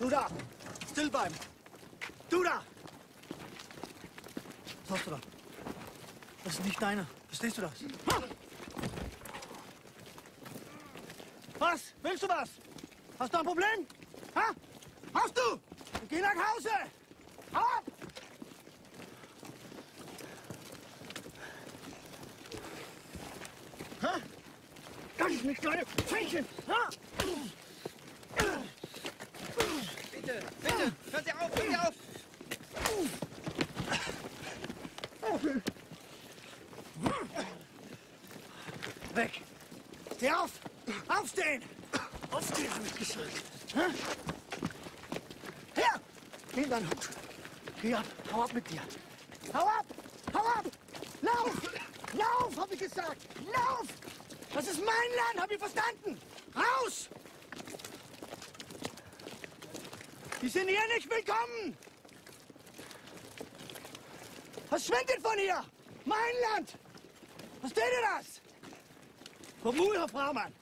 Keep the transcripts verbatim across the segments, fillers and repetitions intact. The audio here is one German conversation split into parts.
Du da! Still bleiben! Du da! Was hast du da? Das ist nicht deine. Verstehst du das? Was? Willst du was? Hast du ein Problem? Ha? Hast du? Geh nach Hause! Hau ab! Ha? Das ist nicht deine Fähnchen! Ha? Bitte, bitte! Hört ihr auf! Hört ihr auf! Weg! Steh auf! Aufstehen! Aufstehen, hab ich gesagt! Hä? Her! Nimm deinen Hut! Geh ab! Hau ab mit dir! Hau ab! Hau ab! Lauf! Lauf, hab ich gesagt! Lauf! Das ist mein Land, habt ihr verstanden? Raus! Die sind hier nicht willkommen! Verschwindet von hier! Mein Land! Versteht ihr das? Vermuhe, Herr Fraumann!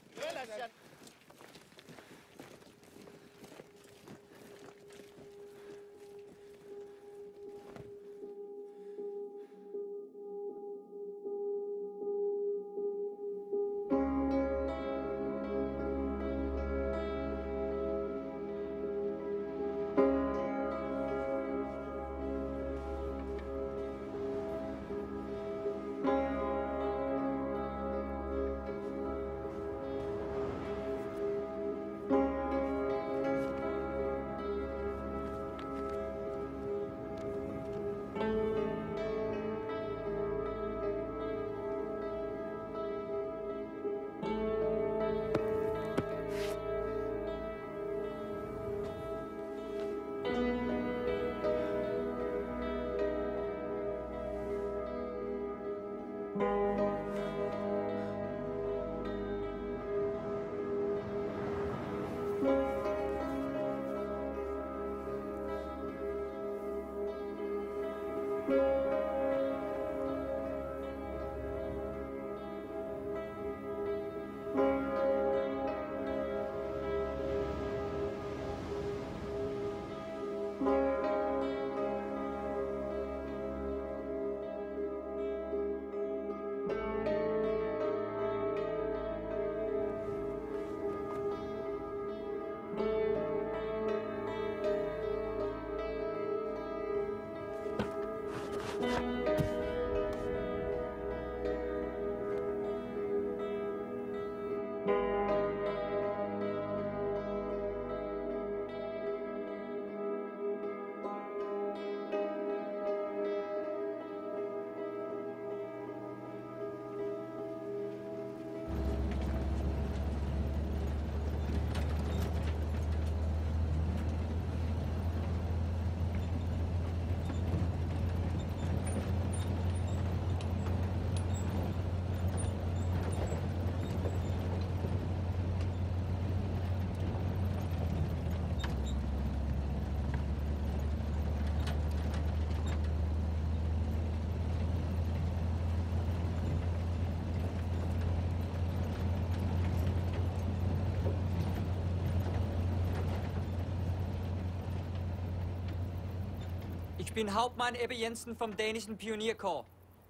Ich bin Hauptmann Ebbe Jensen vom dänischen Pionierkorps.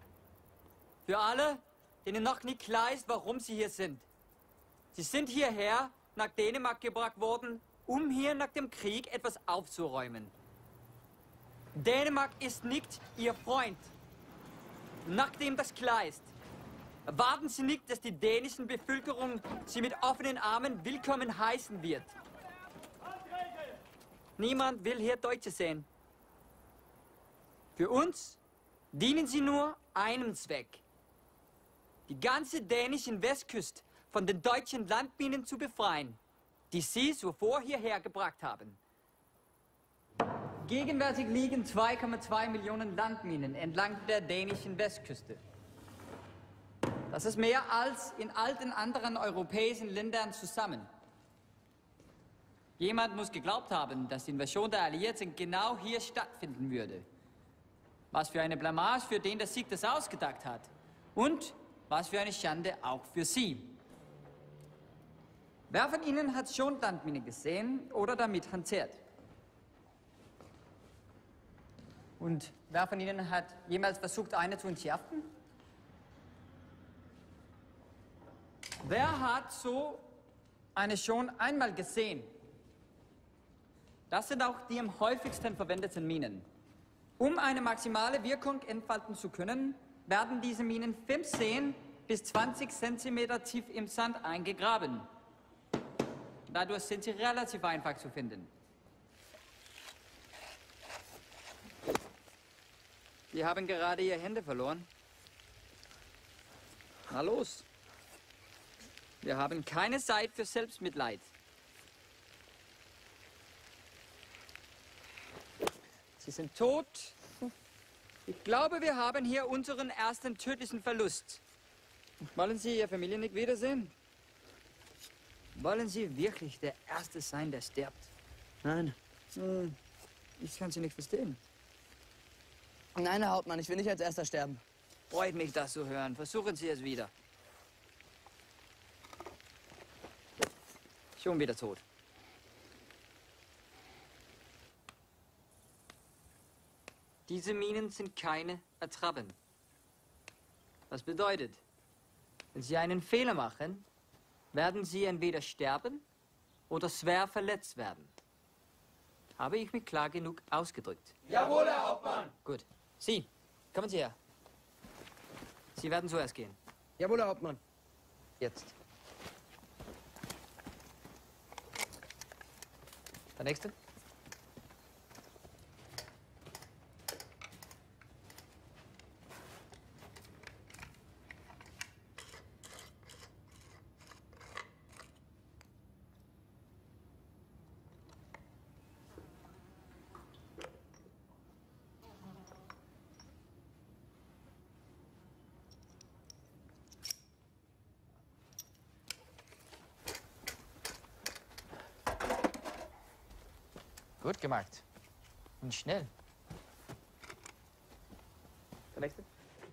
Für alle, denen noch nicht klar ist, warum sie hier sind. Sie sind hierher nach Dänemark gebracht worden, um hier nach dem Krieg etwas aufzuräumen. Dänemark ist nicht Ihr Freund. Nachdem das klar ist, erwarten Sie nicht, dass die dänische Bevölkerung Sie mit offenen Armen willkommen heißen wird. Niemand will hier Deutsche sehen. Für uns dienen sie nur einem Zweck: die ganze dänische Westküste von den deutschen Landminen zu befreien, die sie zuvor hierher gebracht haben. Gegenwärtig liegen zwei Komma zwei Millionen Landminen entlang der dänischen Westküste. Das ist mehr als in all den anderen europäischen Ländern zusammen. Jemand muss geglaubt haben, dass die Invasion der Alliierten genau hier stattfinden würde. Was für eine Blamage für den, der sich das ausgedacht hat. Und was für eine Schande auch für Sie. Wer von Ihnen hat schon Landminen gesehen oder damit hantiert? Und wer von Ihnen hat jemals versucht, eine zu entschärfen? Wer hat so eine schon einmal gesehen? Das sind auch die am häufigsten verwendeten Minen. Um eine maximale Wirkung entfalten zu können, werden diese Minen fünfzehn bis zwanzig Zentimeter tief im Sand eingegraben. Dadurch sind sie relativ einfach zu finden. Sie haben gerade Ihre Hände verloren. Na los. Wir haben keine Zeit für Selbstmitleid. Sie sind tot. Ich glaube, wir haben hier unseren ersten tödlichen Verlust. Wollen Sie Ihre Familie nicht wiedersehen? Wollen Sie wirklich der Erste sein, der stirbt? Nein. Hm, ich kann Sie nicht verstehen. Nein, Herr Hauptmann, ich will nicht als Erster sterben. Freut mich, das zu hören. Versuchen Sie es wieder. Schon wieder tot. Diese Minen sind keine Attrappen. Was bedeutet, wenn Sie einen Fehler machen, werden Sie entweder sterben oder schwer verletzt werden. Habe ich mich klar genug ausgedrückt? Jawohl, Herr Hauptmann. Gut. Sie, kommen Sie her. Sie werden zuerst gehen. Jawohl, Herr Hauptmann. Jetzt. Der nächste. Gut gemacht. Und schnell. Der nächste.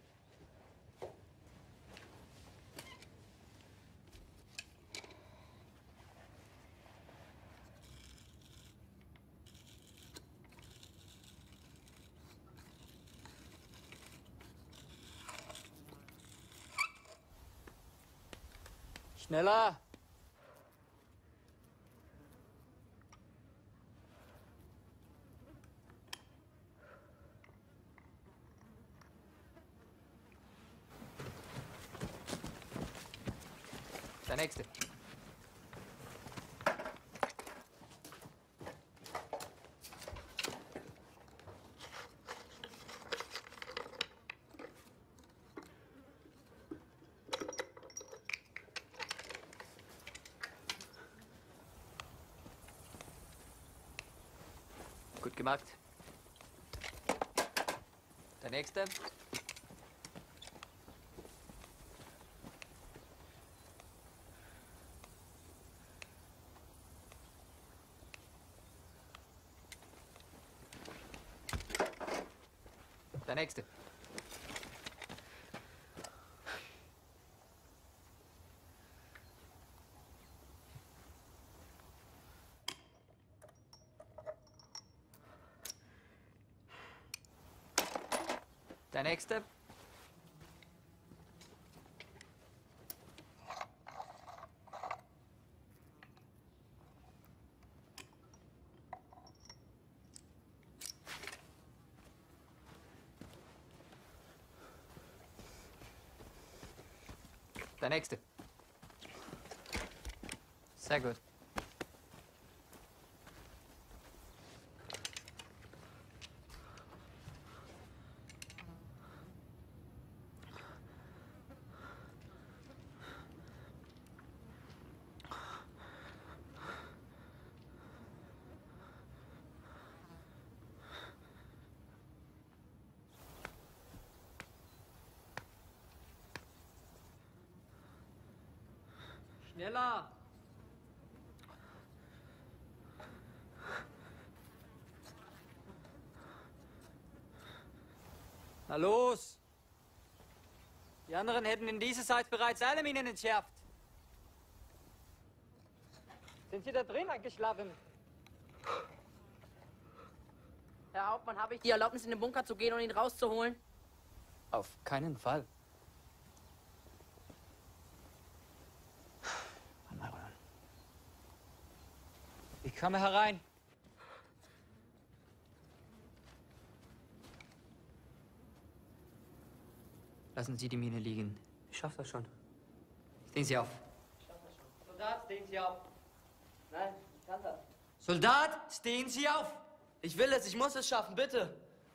Schneller. Der nächste. Gut gemacht. Der nächste. Der nächste. Der nächste. Der nächste. Sehr gut. Schneller! Na los! Die anderen hätten in dieser Zeit bereits alle Minen entschärft. Sind Sie da drin eingeschlafen? Herr Hauptmann, habe ich die Erlaubnis, in den Bunker zu gehen und ihn rauszuholen? Auf keinen Fall. Ich komme herein. Lassen Sie die Mine liegen. Ich schaff das schon. Stehen Sie auf. Ich schaff das schon. Soldat, stehen Sie auf. Nein, ich kann das. Soldat, stehen Sie auf! Ich will es, ich muss es schaffen, bitte.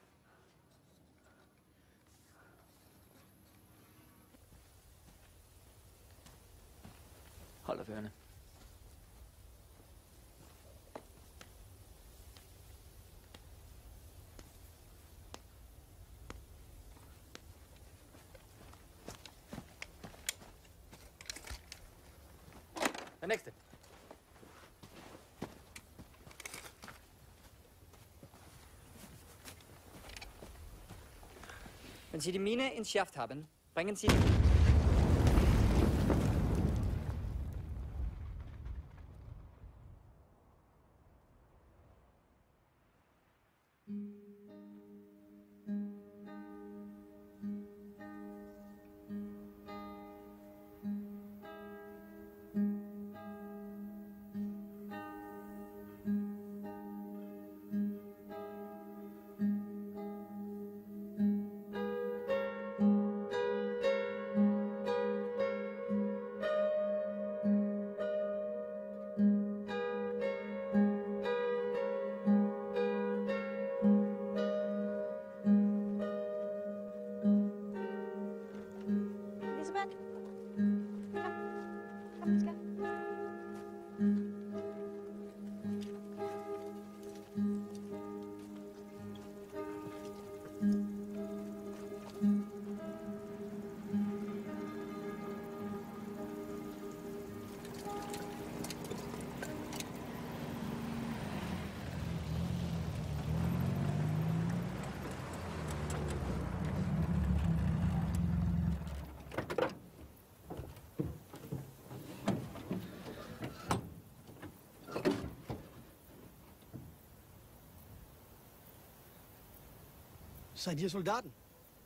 Hallo, Wörne. Der nächste. Wenn Sie die Mine ins Schaft haben, bringen Sie... Elisabeth? Ja, komm, jetzt gern. Seid ihr Soldaten?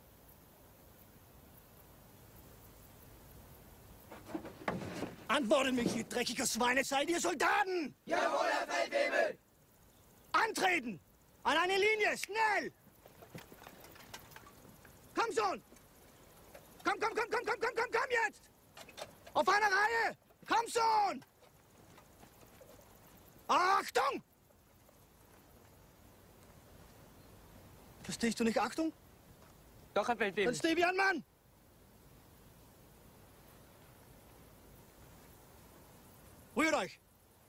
Antworte mich, ihr dreckiger Schweine, seid ihr Soldaten? Jawohl, Herr Feldwebel! Antreten! An eine Linie, schnell! Komm schon! Komm, komm, komm, komm, komm, komm, komm, komm jetzt! Auf eine Reihe! Komm schon! Achtung! Verstehst du nicht Achtung? Doch, Herr Feldwebel. Dann steh wie ein Mann! Rührt euch!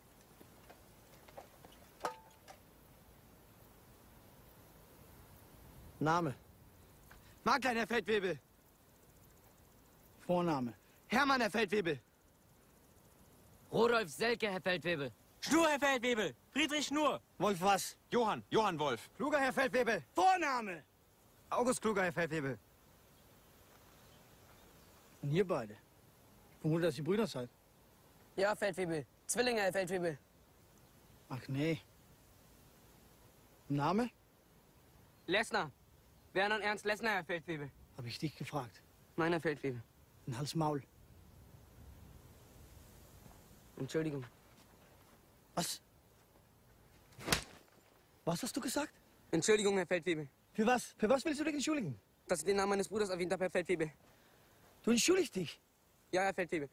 Name, Marklein, Herr Feldwebel. Vorname. Hermann, Herr Feldwebel. Rudolf Selke, Herr Feldwebel. Schnur, Herr Feldwebel. Friedrich Schnur. Wolf was? Johann, Johann Wolf. Kluger, Herr Feldwebel. Vorname! August Kluger, Herr Feldwebel. Und ihr beide? Ich vermute, dass ihr Brüder seid. Ja, Feldwebel. Zwillinge, Herr Feldwebel. Ach nee. Name? Lessner. Werner Ernst Lessner, Herr Feldwebel. Hab ich dich gefragt. Nein, Herr Feldwebel. Ein Hals Maul. Entschuldigung. Was? Was hast du gesagt? Entschuldigung, Herr Feldwebel. Für was? Für was willst du dich entschuldigen? Dass ich den Namen meines Bruders erwähnt habe, Herr Feldwebel. Du entschuldigst dich. Ja, Herr Feldwebel.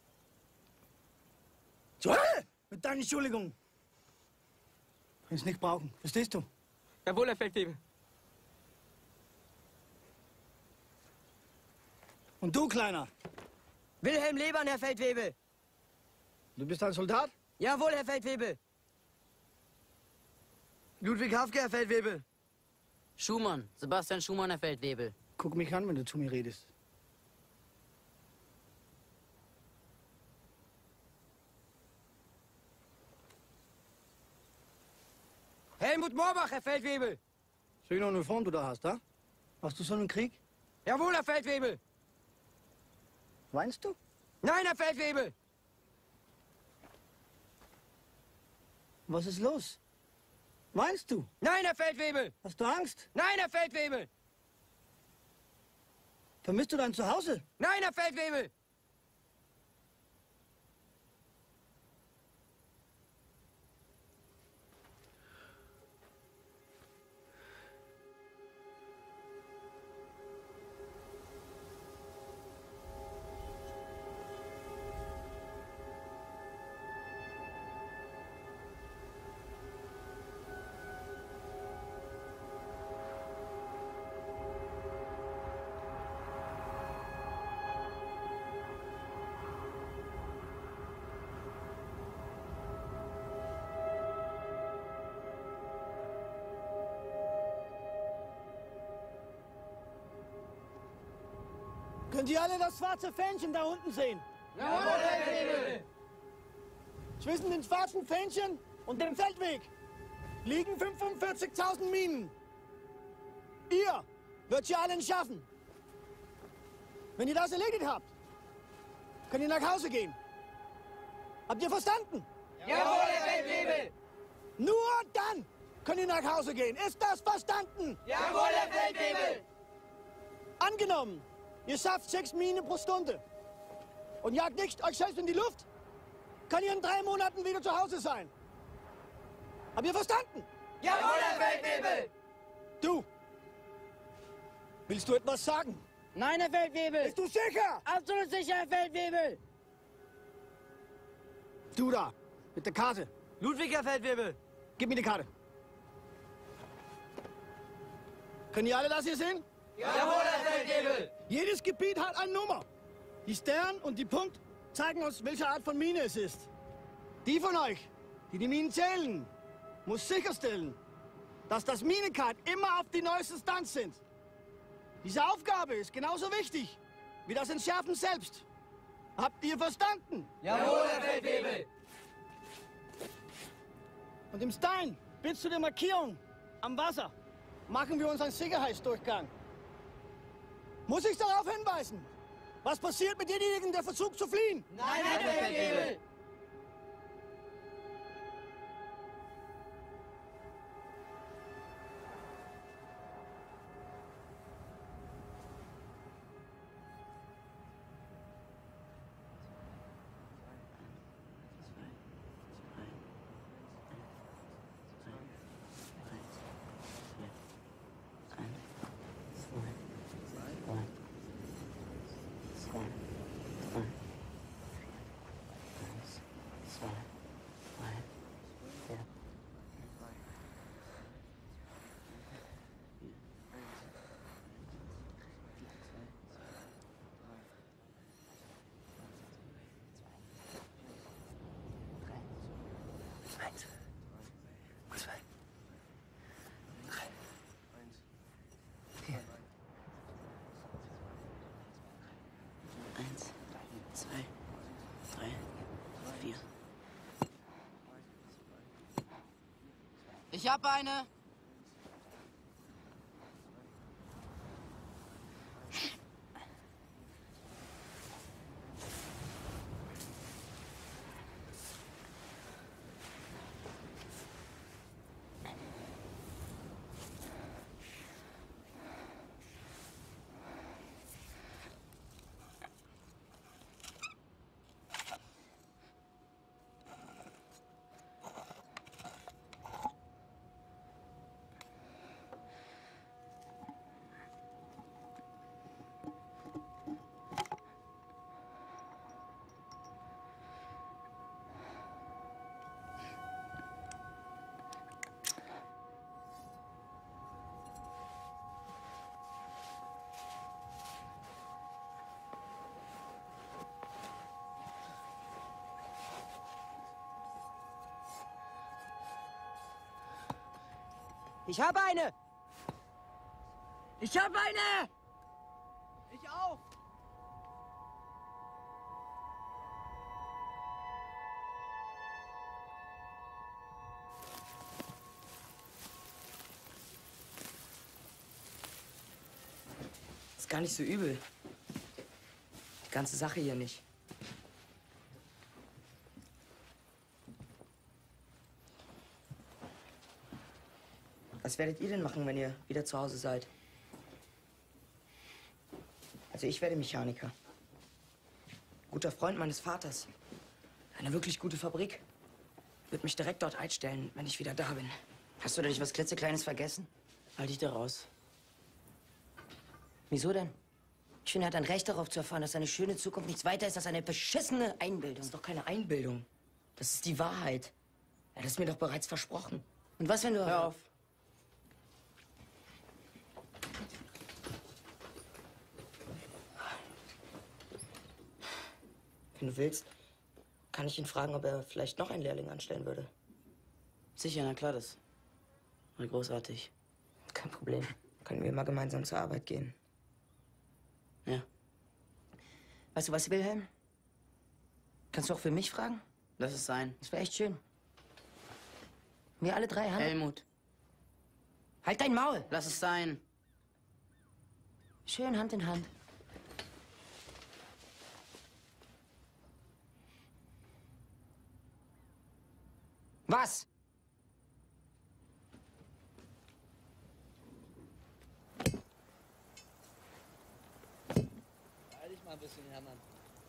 Zur Hölle mit deinen Entschuldigungen. Kannst nicht brauchen. Verstehst du? Jawohl, Herr Feldwebel. Und du, Kleiner? Wilhelm Lebern, Herr Feldwebel. Du bist ein Soldat? Jawohl, Herr Feldwebel. Ludwig Hafke, Herr Feldwebel. Schumann. Sebastian Schumann, Herr Feldwebel. Guck mich an, wenn du zu mir redest. Helmut Moorbach, Herr Feldwebel. Schöne Uniform du da hast, ha? Hast du so einen Krieg? Jawohl, Herr Feldwebel. Weinst du? Nein, Herr Feldwebel. Was ist los? Meinst du? Nein, Herr Feldwebel! Hast du Angst? Nein, Herr Feldwebel! Vermisst du dein Zuhause? Nein, Herr Feldwebel! Könnt ihr alle das schwarze Fähnchen da unten sehen? Jawohl, Herr Feldwebel! Zwischen dem schwarzen Fähnchen und dem Feldweg liegen fünfundvierzigtausend Minen. Ihr wird ihr allen schaffen. Wenn ihr das erledigt habt, könnt ihr nach Hause gehen. Habt ihr verstanden? Jawohl, Herr Feldwebel! Nur dann könnt ihr nach Hause gehen. Ist das verstanden? Jawohl, Herr Feldwebel! Angenommen, ihr schafft sechs Minen pro Stunde und jagt nicht euch selbst in die Luft, kann ihr in drei Monaten wieder zu Hause sein. Habt ihr verstanden? Jawohl, Herr Feldwebel! Du, willst du etwas sagen? Nein, Herr Feldwebel! Bist du sicher? Absolut sicher, Herr Feldwebel! Du da, mit der Karte. Ludwig, Herr Feldwebel! Gib mir die Karte. Können ihr alle das hier sehen? Jawohl, Herr Feldwebel! Jedes Gebiet hat eine Nummer. Die Stern und die Punkt zeigen uns, welche Art von Mine es ist. Die von euch, die die Minen zählen, muss sicherstellen, dass das Minenkart immer auf die neueste Stand sind. Diese Aufgabe ist genauso wichtig wie das Entschärfen selbst. Habt ihr verstanden? Jawohl, Herr Feldwebel! Und im Stein bis zu der Markierung am Wasser machen wir unseren Sicherheitsdurchgang. Muss ich darauf hinweisen? Was passiert mit denjenigen, der versucht zu fliehen? Nein, Herr Feldwebel! Eins, zwei, drei, vier. Ich hab eine! Ich habe eine! Ich habe eine! Ich auch! Ist gar nicht so übel. Die ganze Sache hier nicht. Was werdet ihr denn machen, wenn ihr wieder zu Hause seid? Also ich werde Mechaniker. Guter Freund meines Vaters. Eine wirklich gute Fabrik. Wird mich direkt dort einstellen, wenn ich wieder da bin. Hast du da nicht was klitzekleines vergessen? Halt dich da raus. Wieso denn? Ich finde, er hat ein Recht darauf zu erfahren, dass seine schöne Zukunft nichts weiter ist als eine beschissene Einbildung. Das ist doch keine Einbildung. Das ist die Wahrheit. Er hat es mir doch bereits versprochen. Und was, wenn du... Hör auf. Wenn du willst, kann ich ihn fragen, ob er vielleicht noch einen Lehrling anstellen würde. Sicher, na klar, das wäre großartig. Kein Problem. Können wir mal gemeinsam zur Arbeit gehen. Ja. Weißt du was, Wilhelm? Kannst du auch für mich fragen? Lass es sein. Das wäre echt schön. Wir alle drei Hand. Helmut. Halt dein Maul! Lass es sein. Schön Hand in Hand. Was? Beeil dich mal ein bisschen, Hermann.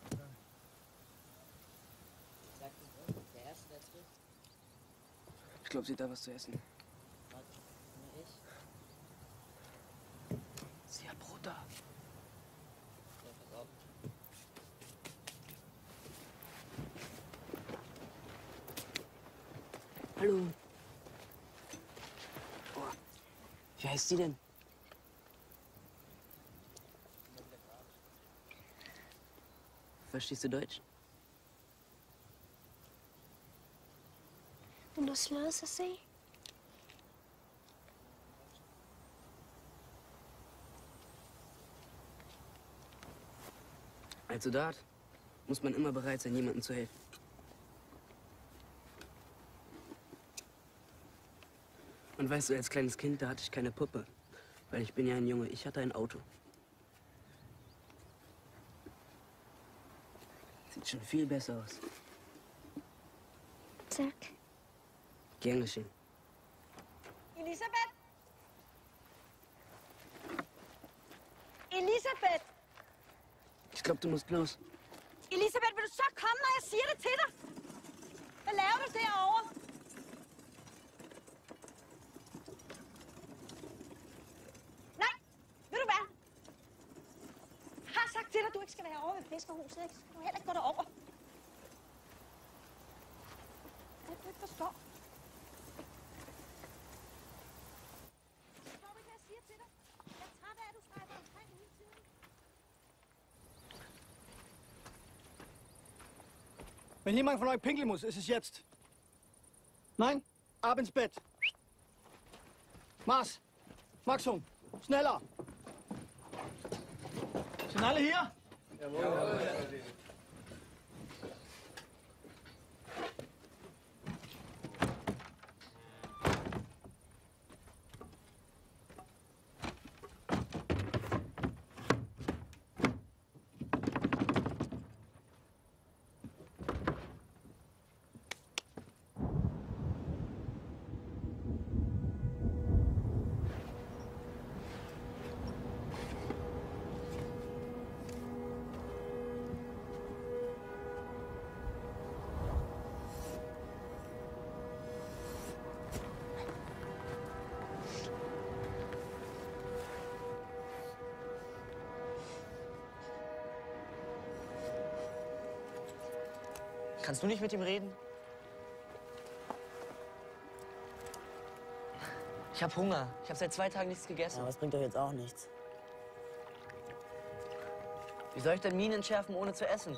Sag das, der Erste, der trifft. Ich glaube, sie hat da was zu essen. Sie hat Brot da. Ja, pass auf. Hallo. Oh. Wie heißt sie denn? Verstehst du Deutsch? Vil du slå sig se? Als Soldat muss man immer bereit sein, jemandem zu helfen. Und weißt du, als kleines Kind, da hatte ich keine Puppe. Weil ich bin ja ein Junge. Ich hatte ein Auto. Sieht schon viel besser aus. Tak. Gern geschehen. Elisabeth! Elisabeth! Ich glaube, du musst los. Elisabeth, vil du så komme, når jeg siger det til dig? Hvad laver du derovre? Nej, ved du hvad? Jeg har sagt til dig, at du ikke skal være over ved fiskerhuset, ikke? Så skal du heller ikke gå derover. Det er du ikke forstår. Forstår du ikke, hvad jeg siger til dig? Jeg er træt af, at du strejfer omkring hele tiden. Wenn jemand von euch pinkeln muss, ist es jetzt. Nein? Ab ins Bett. Mars, Maxum, schneller. Sind alle hier? Jawohl. Kannst du nicht mit ihm reden? Ich hab Hunger. Ich habe seit zwei Tagen nichts gegessen. Ja, das bringt doch jetzt auch nichts. Wie soll ich denn Minen entschärfen, ohne zu essen?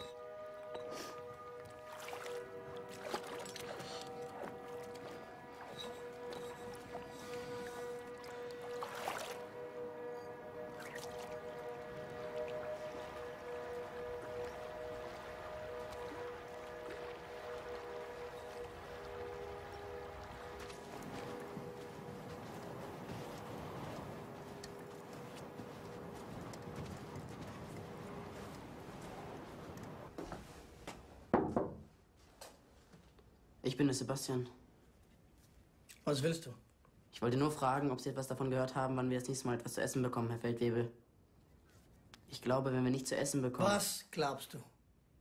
Ich bin der Sebastian. Was willst du? Ich wollte nur fragen, ob Sie etwas davon gehört haben, wann wir das nächste Mal etwas zu essen bekommen, Herr Feldwebel. Ich glaube, wenn wir nicht zu essen bekommen... Was glaubst du?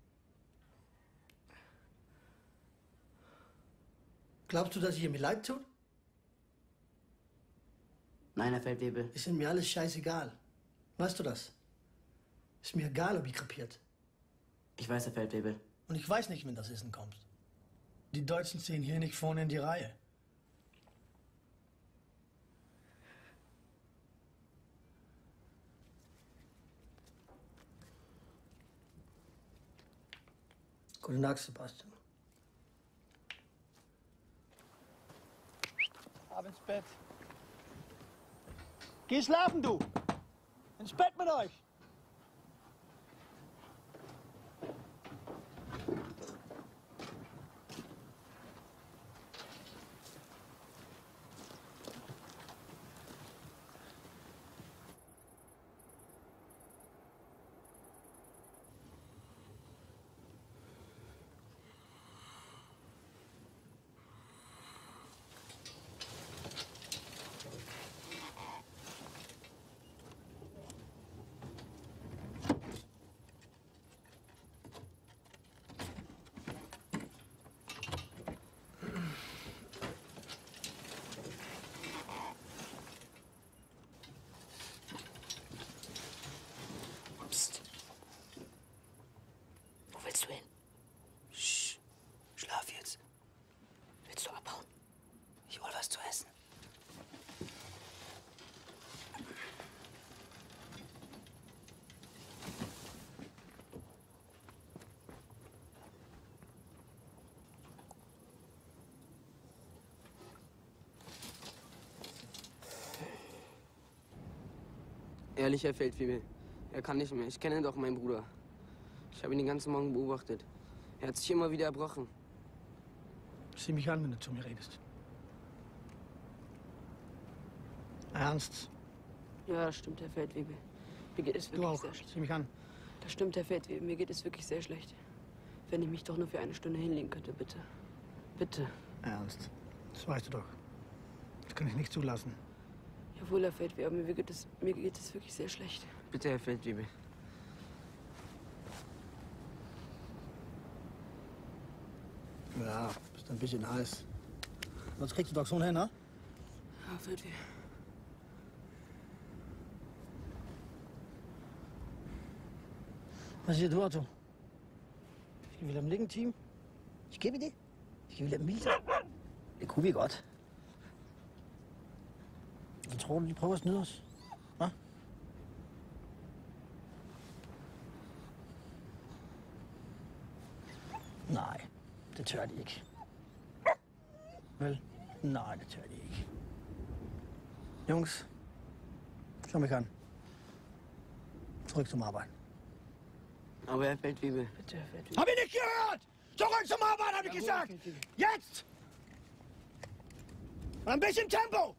Glaubst du, dass ich ihr mir leid tut? Nein, Herr Feldwebel. Ist mir alles scheißegal. Weißt du das? Ist mir egal, ob ihr krepiert. Ich weiß, Herr Feldwebel. Und ich weiß nicht, wenn das Essen kommt. Die Deutschen ziehen hier nicht vorne in die Reihe. Gute Nacht, Sebastian. Ab ins Bett. Geh schlafen, du! Ins Bett mit euch! Wo willst du hin? Sch, schlaf jetzt. Willst du abhauen? Ich hol was zu essen. Ehrlich, Herr Feldwebel. Er kann nicht mehr. Ich kenne doch meinen Bruder. Ich habe ihn den ganzen Morgen beobachtet. Er hat sich immer wieder erbrochen. Sieh mich an, wenn du zu mir redest. Ernst? Ja, das stimmt, Herr Feldwebel. Mir geht es Du wirklich auch. sehr schlecht. Sieh mich an. Das stimmt, Herr Feldwebel. Mir geht es wirklich sehr schlecht. Wenn ich mich doch nur für eine Stunde hinlegen könnte, bitte. Bitte. Ernst? Das weißt du doch. Das kann ich nicht zulassen. Jawohl, Herr Feldwebel, aber mir geht es, mir geht es wirklich sehr schlecht. Bitte, Herr Feldwebel. Ja, bist ein bisschen heiß. Sonst kriegst du doch so einen hin, ne? Ja, Feldwebel. Was ist hier, du Otto? Ich gehe wieder im Linken-Team. Ich gebe dir. Ich gehe wieder im Militär. Die Kuh wie Gott. Jetzt hol die Brust los. Na? Nein, das hört ich. Will? Nein, das hört ich. Jungs, schau mich an. Zurück zum Arbeiten. Aber Herr Feldwebel. Bitte, Herr Feldwebel. Hab ich nicht gehört! Zurück zum Arbeiten, hab ich gesagt! Jetzt! Und ein bisschen Tempo!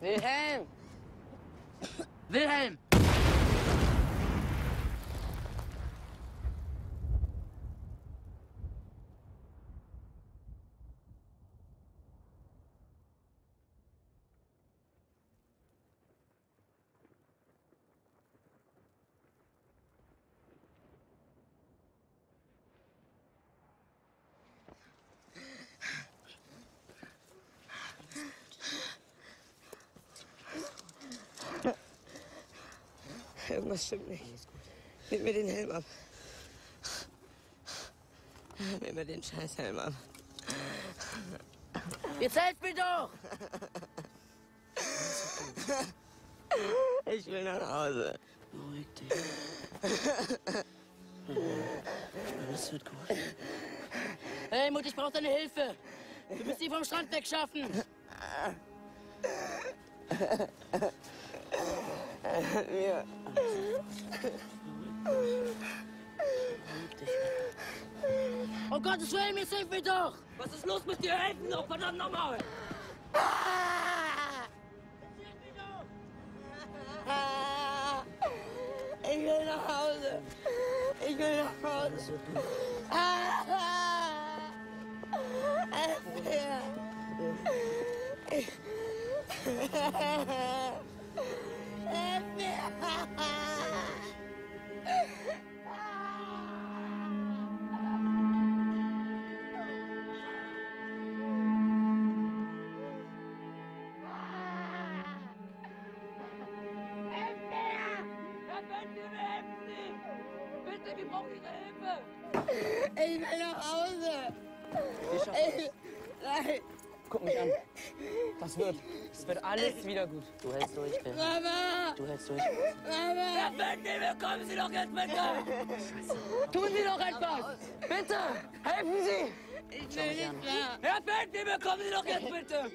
Wilhelm! Wilhelm! Irgendwas stimmt nicht. Nimm mir den Helm ab. Nimm mir den scheiß Helm ab. Jetzt helft mir doch! Ich will nach Hause. Beruhig dich. Alles wird gut. Helmut, ich brauche deine Hilfe. Du musst sie vom Strand wegschaffen. Ja. Oh Gottes Willen, jetzt hilf mir doch! Was ist los mit dir? Helfen doch, verdammt nochmal! Ich will nach Hause. Ich will nach Hause. Bitte, wir brauchen Ihre Hilfe! Ich will nach Hause. Ich, nein. Guck mich an. Das wird. Es wird alles wieder gut. Du hältst durch, Bill. Mama! Du hältst durch. Mama! Herr Feldwebel, kommen Sie doch jetzt bitte! Tun Sie doch etwas! Bitte! Helfen Sie! Ich will nicht mehr. Herr Feldwebel, kommen Sie doch jetzt bitte!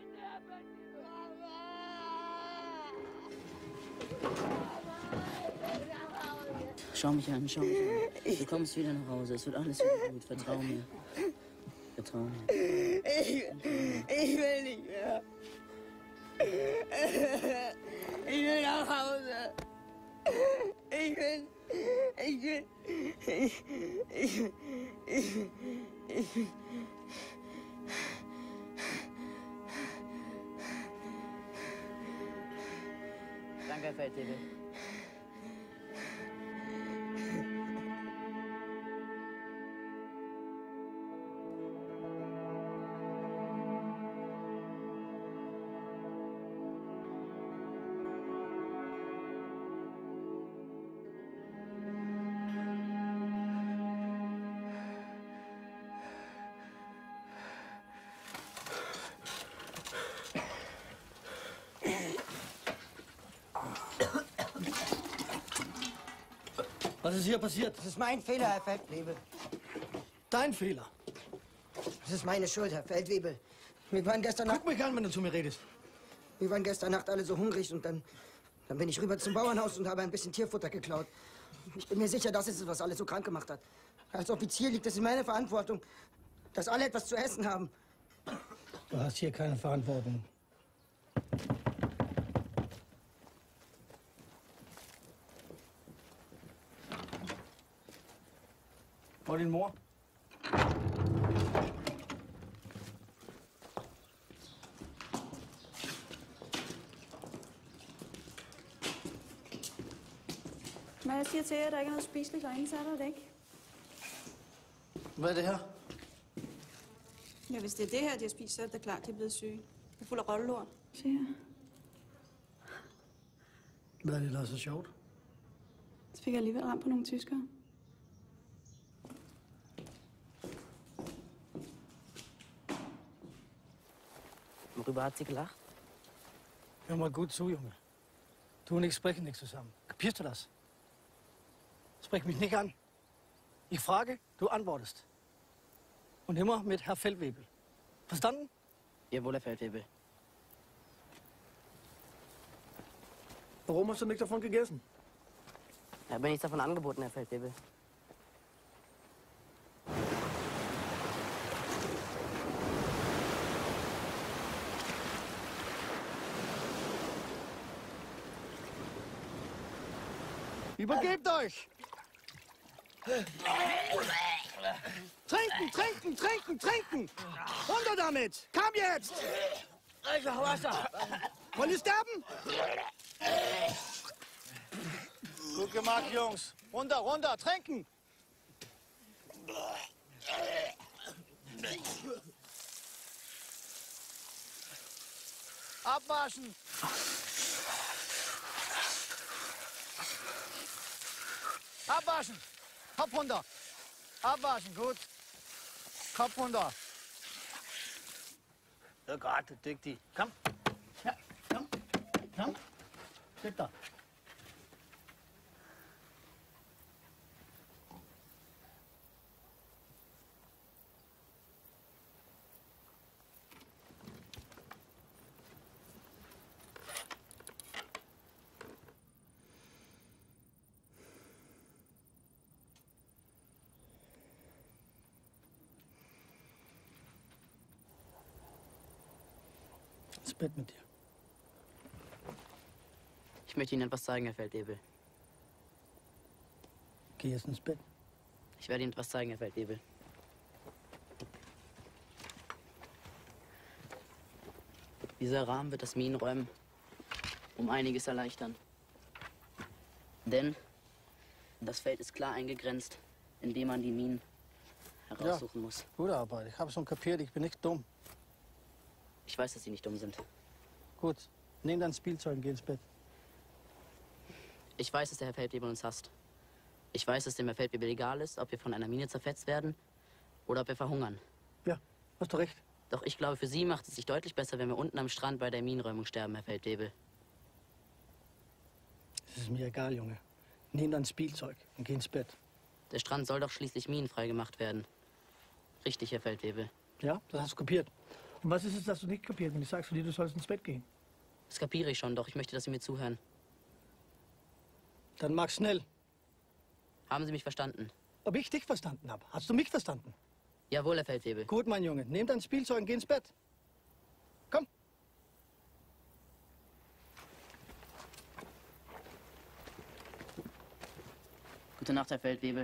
Schau mich an, schau mich an. Du kommst wieder nach Hause. Es wird alles wieder gut. Vertrau mir. Vertrau mir. Ich, ich will nicht mehr. Ich will nach Hause. Ich will, ich will, ich, ich, ich, ich. Danke, Herr Feldwebel. Was ist hier passiert? Das ist mein Fehler, Herr Feldwebel. Dein Fehler. Das ist meine Schuld, Herr Feldwebel. Wir waren gestern Nacht, Guck mich an, wenn du zu mir redest. wir waren gestern Nacht alle so hungrig und dann, dann bin ich rüber zum Bauernhaus und habe ein bisschen Tierfutter geklaut. Ich bin mir sicher, das ist es, was alle so krank gemacht hat. Als Offizier liegt es in meiner Verantwortung, dass alle etwas zu essen haben. Du hast hier keine Verantwortung. Hvor er din mor? Når jeg siger til jer, at der ikke er noget spiseligt derinde, så er der det ikke. Hvad er det her? Ja, hvis det er det her, de har spist, så er det da klart, de er blevet syge. Det er fuld af rollelort. Se her. Hvad er det, der er så sjovt? Så fik jeg alligevel ramt på nogle tyskere. Worüber hat sie gelacht? Hör mal gut zu, Junge. Du und ich sprechen nicht zusammen. Kapierst du das? Sprech mich nicht an. Ich frage, du antwortest. Und immer mit Herr Feldwebel. Verstanden? Jawohl, Herr Feldwebel. Warum hast du nichts davon gegessen? Ich habe mir nichts davon angeboten, Herr Feldwebel. Übergebt euch! Trinken, trinken, trinken, trinken! Runter damit! Komm jetzt! Also, Wasser! Wollt ihr sterben? Gut gemacht, Jungs. Runter, runter, trinken! Abwaschen! Abwaschen! Kopf runter! Abwaschen, gut. Kopf runter. Oh Gott, du Dickti. Komm. Ja, komm. Komm. Bitte. Ins Bett mit dir. Ich möchte Ihnen etwas zeigen, Herr Feldwebel. Geh jetzt ins Bett. Ich werde Ihnen etwas zeigen, Herr Feldwebel. Dieser Rahmen wird das Minenräumen um einiges erleichtern. Denn das Feld ist klar eingegrenzt, indem man die Minen heraussuchen ja, muss. Gute Arbeit. Ich habe schon kapiert, ich bin nicht dumm. Ich weiß, dass Sie nicht dumm sind. Gut, nimm dein Spielzeug und geh ins Bett. Ich weiß, dass der Herr Feldwebel uns hasst. Ich weiß, dass dem Herr Feldwebel egal ist, ob wir von einer Mine zerfetzt werden oder ob wir verhungern. Ja, hast du recht. Doch ich glaube, für Sie macht es sich deutlich besser, wenn wir unten am Strand bei der Minenräumung sterben, Herr Feldwebel. Es ist mir egal, Junge. Nimm dein Spielzeug und geh ins Bett. Der Strand soll doch schließlich minenfrei gemacht werden. Richtig, Herr Feldwebel. Ja, das hast du kapiert. Und was ist es, dass du nicht kapiert, wenn ich sage zu dir, du sollst ins Bett gehen? Das kapiere ich schon, doch ich möchte, dass Sie mir zuhören. Dann mach schnell. Haben Sie mich verstanden? Ob ich dich verstanden habe? Hast du mich verstanden? Jawohl, Herr Feldwebel. Gut, mein Junge. Nimm dein Spielzeug und geh ins Bett. Komm. Gute Nacht, Herr Feldwebel.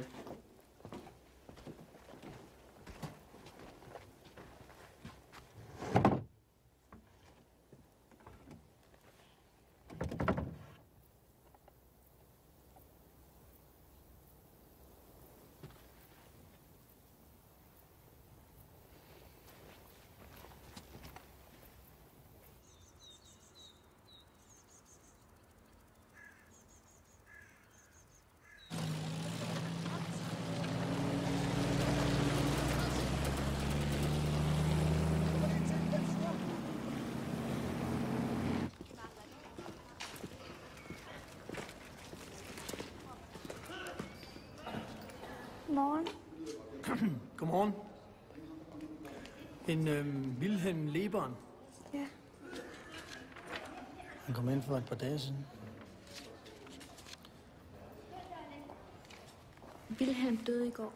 Godmorgen. Godmorgen. En øhm, Wilhelm Leberen. Ja. Han kom ind for et par dage siden. Wilhelm døde i går.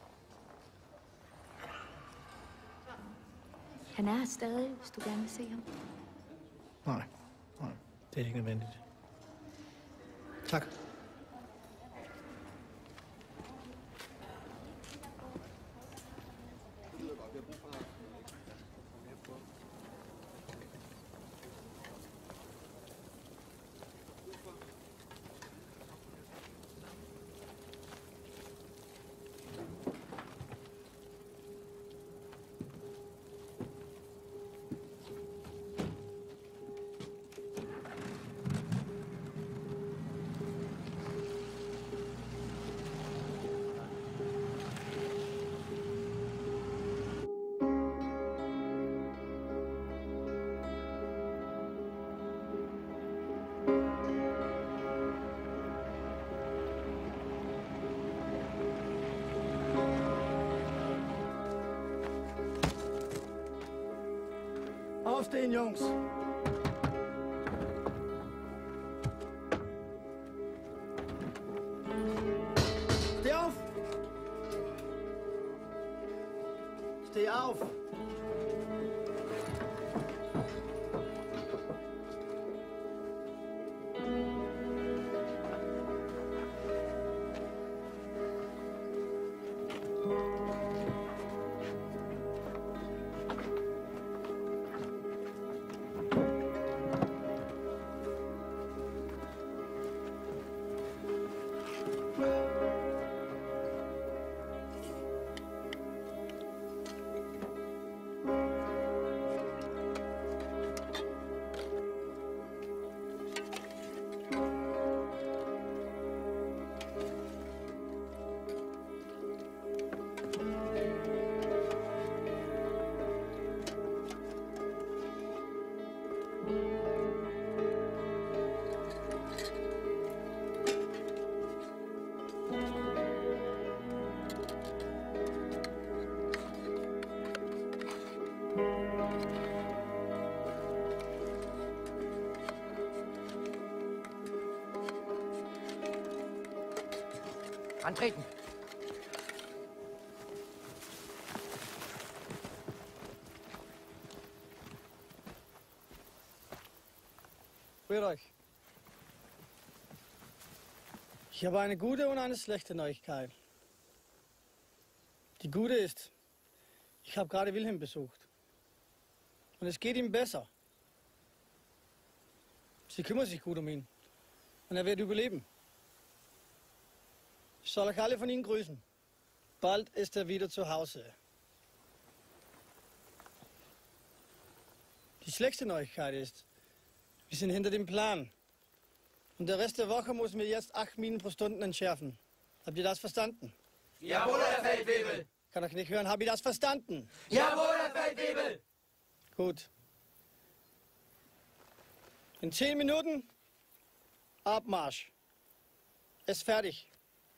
Han er her stadig, hvis du gerne vil se ham. Nej, nej, det er ikke nødvendigt. Tak. Aufstehen, Jungs! Steh auf! Steh auf! Antreten. Rührt euch. Ich habe eine gute und eine schlechte Neuigkeit. Die gute ist, ich habe gerade Wilhelm besucht. Und es geht ihm besser. Sie kümmern sich gut um ihn. Und er wird überleben. Ich soll euch alle von Ihnen grüßen. Bald ist er wieder zu Hause. Die schlechte Neuigkeit ist, wir sind hinter dem Plan. Und der Rest der Woche müssen wir jetzt acht Minen pro Stunde entschärfen. Habt ihr das verstanden? Jawohl, Herr Feldwebel. Kann euch nicht hören. Habt ihr das verstanden? Jawohl, Herr Feldwebel. Gut. In zehn Minuten Abmarsch. Ist fertig.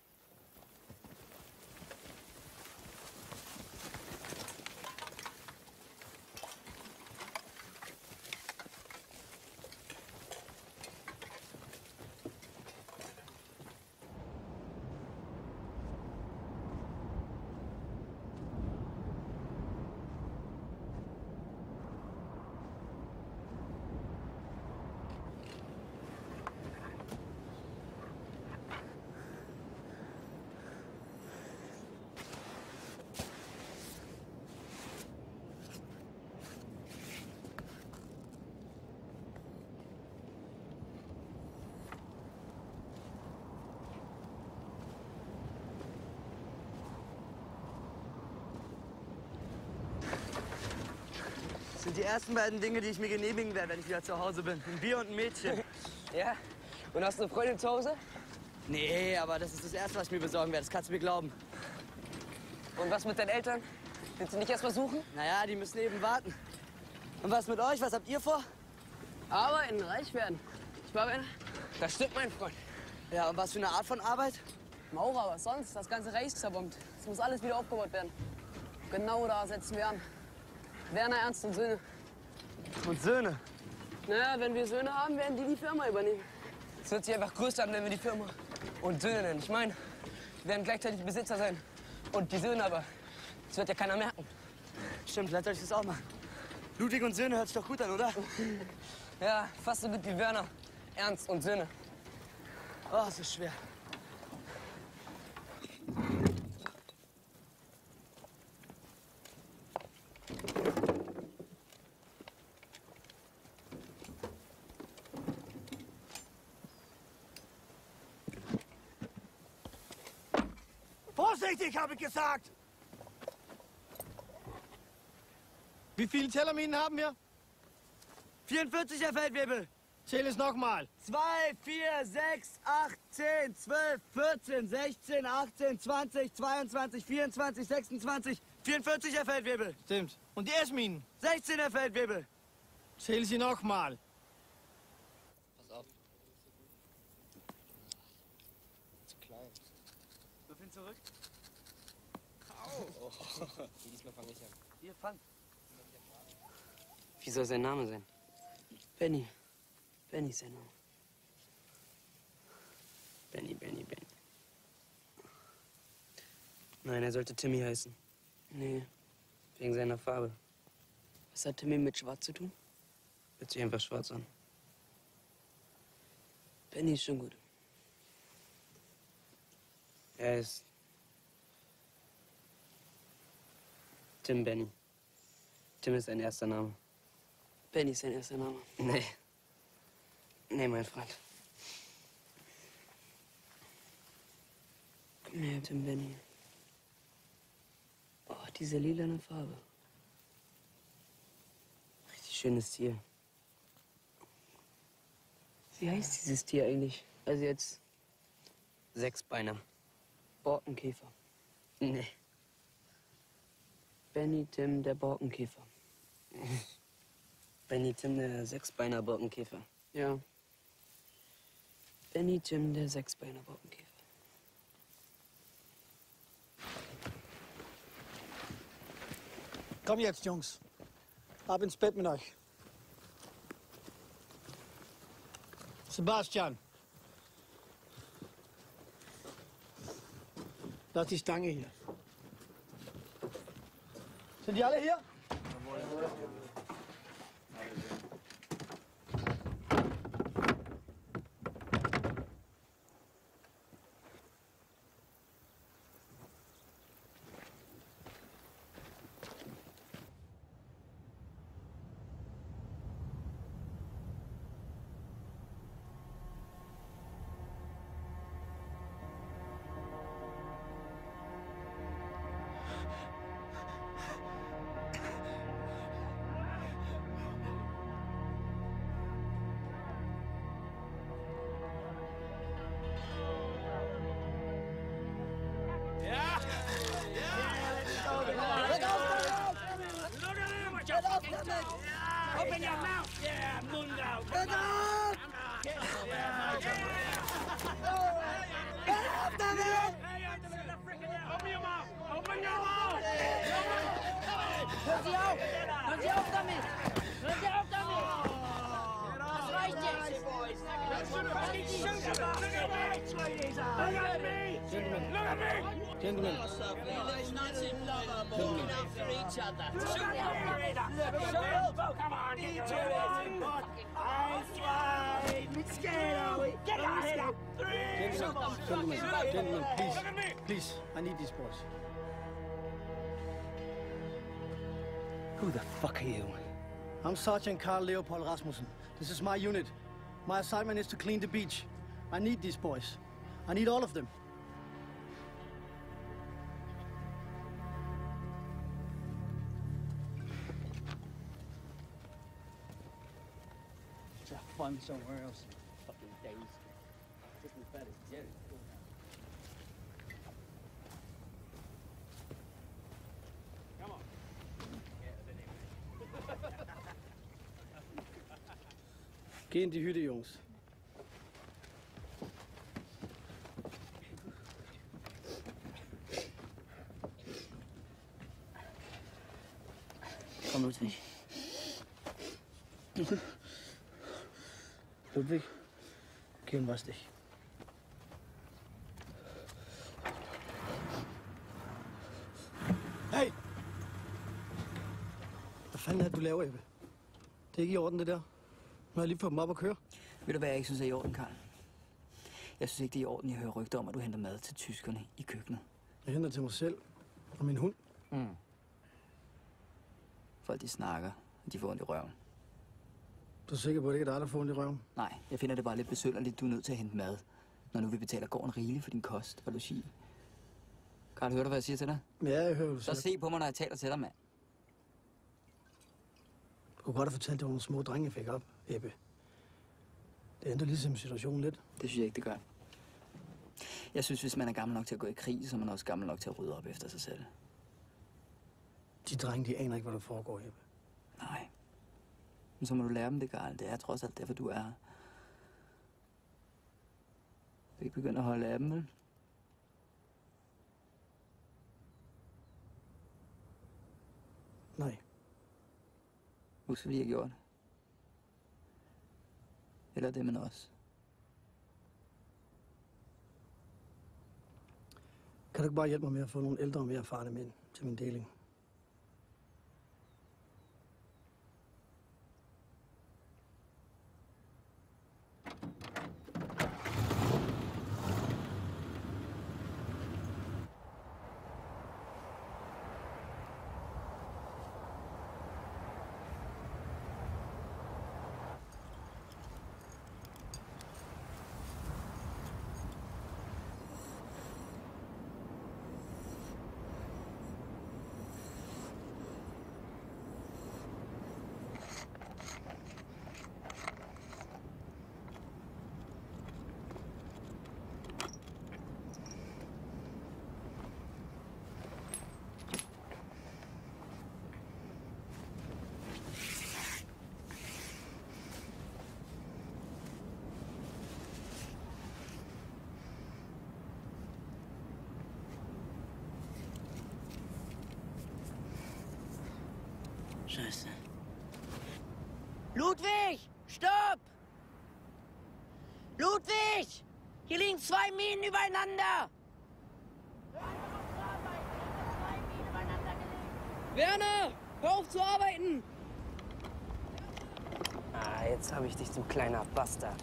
Das sind die ersten beiden Dinge, die ich mir genehmigen werde, wenn ich wieder zu Hause bin. Ein Bier und ein Mädchen. Ja? Und hast du eine Freundin zu Hause? Nee, aber das ist das Erste, was ich mir besorgen werde. Das kannst du mir glauben. Und was mit deinen Eltern? Willst du nicht erst mal suchen? Naja, die müssen eben warten. Und was mit euch? Was habt ihr vor? Arbeiten, reich werden. Ich war einer. Das stimmt, mein Freund. Ja, und was für eine Art von Arbeit? Maurer, was sonst? Das ganze Reich ist zerbombt. Es muss alles wieder aufgebaut werden. Genau da setzen wir an. Werner, Ernst und Söhne. Und Söhne? Naja, wenn wir Söhne haben, werden die die Firma übernehmen. Es wird sich einfach größer an, wenn wir die Firma und Söhne nennen. Ich meine, wir werden gleichzeitig Besitzer sein. Und die Söhne aber. Das wird ja keiner merken. Stimmt, lasst euch das auch machen. Ludwig und Söhne hört sich doch gut an, oder? Ja, fast so gut wie Werner, Ernst und Söhne. Oh, es ist schwer. Vorsichtig, habe ich gesagt! Wie viele Tellerminen haben wir? vierundvierzig, Herr Feldwebel. Zähl es nochmal. zwei, vier, sechs, acht, zehn, zwölf, vierzehn, sechzehn, achtzehn, zwanzig, zweiundzwanzig, vierundzwanzig, sechsundzwanzig, vierundvierzig, Herr Feldwebel. Stimmt. Und die Esminen? sechzehn, Herr Feldwebel. Zähl sie nochmal. Pass auf. Zu klein. Wirf ihn zurück. Oh. Diesmal fange ich an. Hier, fang. Wie soll sein Name sein? Benny. Benny ist sein Name. Benny, Benny, Benny. Nein, er sollte Timmy heißen. Nee, wegen seiner Farbe. Was hat Timmy mit Schwarz zu tun? Hört sich einfach schwarz an. Benny ist schon gut. Er ist Tim Benny. Tim ist sein erster Name. Benny ist sein erster Name. Nee. Nee, mein Freund. Komm her, Tim Benny. Oh, diese lilane Farbe. Richtig schönes Tier. Wie heißt dieses Tier eigentlich? Also jetzt Sechsbeiner. Borkenkäfer. Nee. Benny Tim, der Borkenkäfer. Benny Tim, der Sechsbeiner Borkenkäfer. Ja. Benny Tim, der Sechsbeiner Borkenkäfer. Komm jetzt, Jungs. Ab ins Bett mit euch. Sebastian. Lass die Stange hier. Sind die alle hier? Open your mouth! Yeah, Mundo! Get out! Get after me! Open your mouth! Open your mouth! Hör sie auf! Hör sie auf damit! Hör sie auf damit! Das reicht jetzt! Look at me! Gentlemen. Look at me! Gentlemen. Come on, get your one! I slide! Get scared, are we? Get out here! Three! Gentlemen, gentlemen, please, please, I need these boys. Who the fuck are you? I'm Sergeant Carl Leopold Rasmussen. This is my unit. My assignment is to clean the beach. I need these boys. I need all of them. Have fun somewhere else. Fucking days. Just as bad as Jerry. Come on. Geh in die Hütte, Jungs. Komm, Ludwig. Ludwig, geh und wasch dich. Hey! Hvad fanden er det, du laver, Ebbe? Det er ikke i orden, det der. Nu har jeg lige fået dem op at køre. Ved du, hvad jeg ikke synes er i orden, Karl? Jeg synes ikke, det er i orden, jeg hører rygter om, at du henter mad til tyskerne i køkkenet. Jeg henter til mig selv og min hund. Mm. Folk, de snakker, og de får ondt i røven. Du er sikker på, at det ikke er dig, der får ondt i røven? Nej, jeg finder det bare lidt besynderligt, du er nødt til at hente mad, når nu vi betaler gården rigeligt for din kost og logi. Karl, hører du, hvad jeg siger til dig? Ja, jeg hører du Så se på mig, når jeg taler til dig, mand. Du kunne godt have fortalt, at nogle små drenge fik op, Ebbe. Det ændrer ligesom situationen lidt. Det synes jeg ikke, det gør. Jeg synes, hvis man er gammel nok til at gå i krig, så er man også gammel nok til at rydde op efter sig selv. De drenge, de aner ikke, hvad der foregår, Ebbe. Nej. Men så må du lære dem det, Karl. Det er trods alt derfor, du er her. Du ikke begynde at holde af dem, vel? Nej. Husk, hvad vi har gjort. Eller det, men også. Kan du ikke bare hjælpe mig med at få nogle ældre og mere erfarne mænd til min deling? Scheiße. Ludwig! Stopp! Ludwig! Hier liegen zwei Minen übereinander! Werner! Hör auf zu arbeiten! Ah, jetzt habe ich dich, du kleiner Bastard.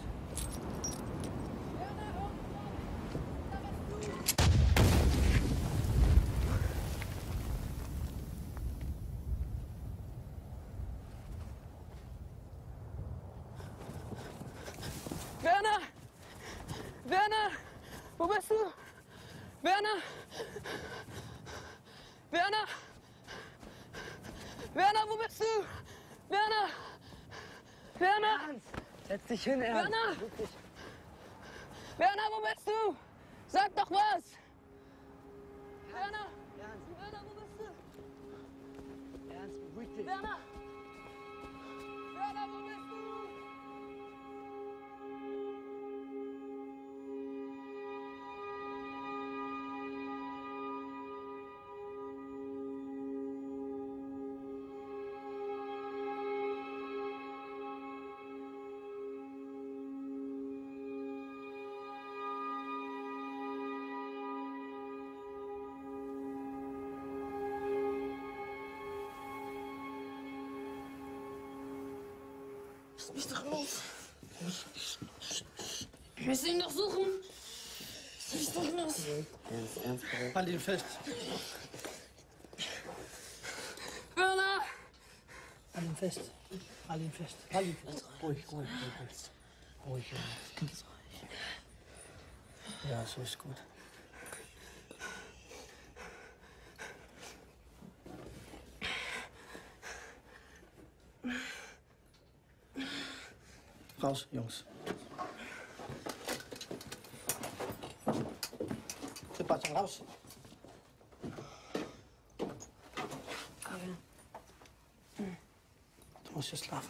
Werner! Werner! Wo bist du? Werner! Werner! Werner, wo bist du? Werner! Werner! Ernst. Setz dich hin, Ernst. Werner! Wirklich. Werner, wo bist du? Sag doch was! Werner! Ernst. Werner, wo bist du? Ernst, beruhig dich. Werner! Werner, wo bist du? Lass mich doch los. Wir müssen ihn doch suchen. Lass mich doch los. Ernst, ernst, halt ihn fest. Werner! Halt ihn fest. Halt ihn fest. Halt ihn fest. Ruhig, ruhig, ruhig. Ruhig, Junge. Ja, so ist gut. Raus, Jungs. Sebastian, raus. Du musst jetzt schlafen.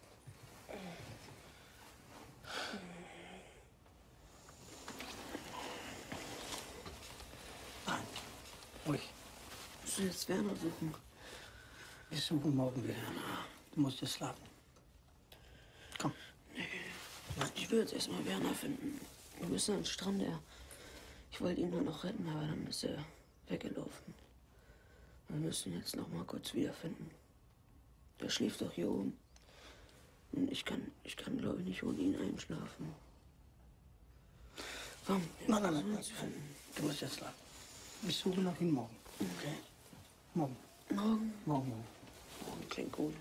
Nein, ruhig. Ich will jetzt Werner suchen. Wir suchen morgen wieder. Du musst jetzt schlafen. Komm. Ich will jetzt erstmal Werner finden. Wir müssen an den Strand. Er, ich wollte ihn nur noch retten, aber dann ist er weggelaufen. Wir müssen ihn jetzt noch mal kurz wiederfinden. Er schläft doch hier oben. Und ich kann, ich kann glaube ich, nicht ohne ihn einschlafen. Komm, Nein, nein, nein, nein. Du musst jetzt schlafen. Wir suchen nach ihm morgen. Okay? Morgen. Morgen? Morgen, morgen. Morgen klingt gut.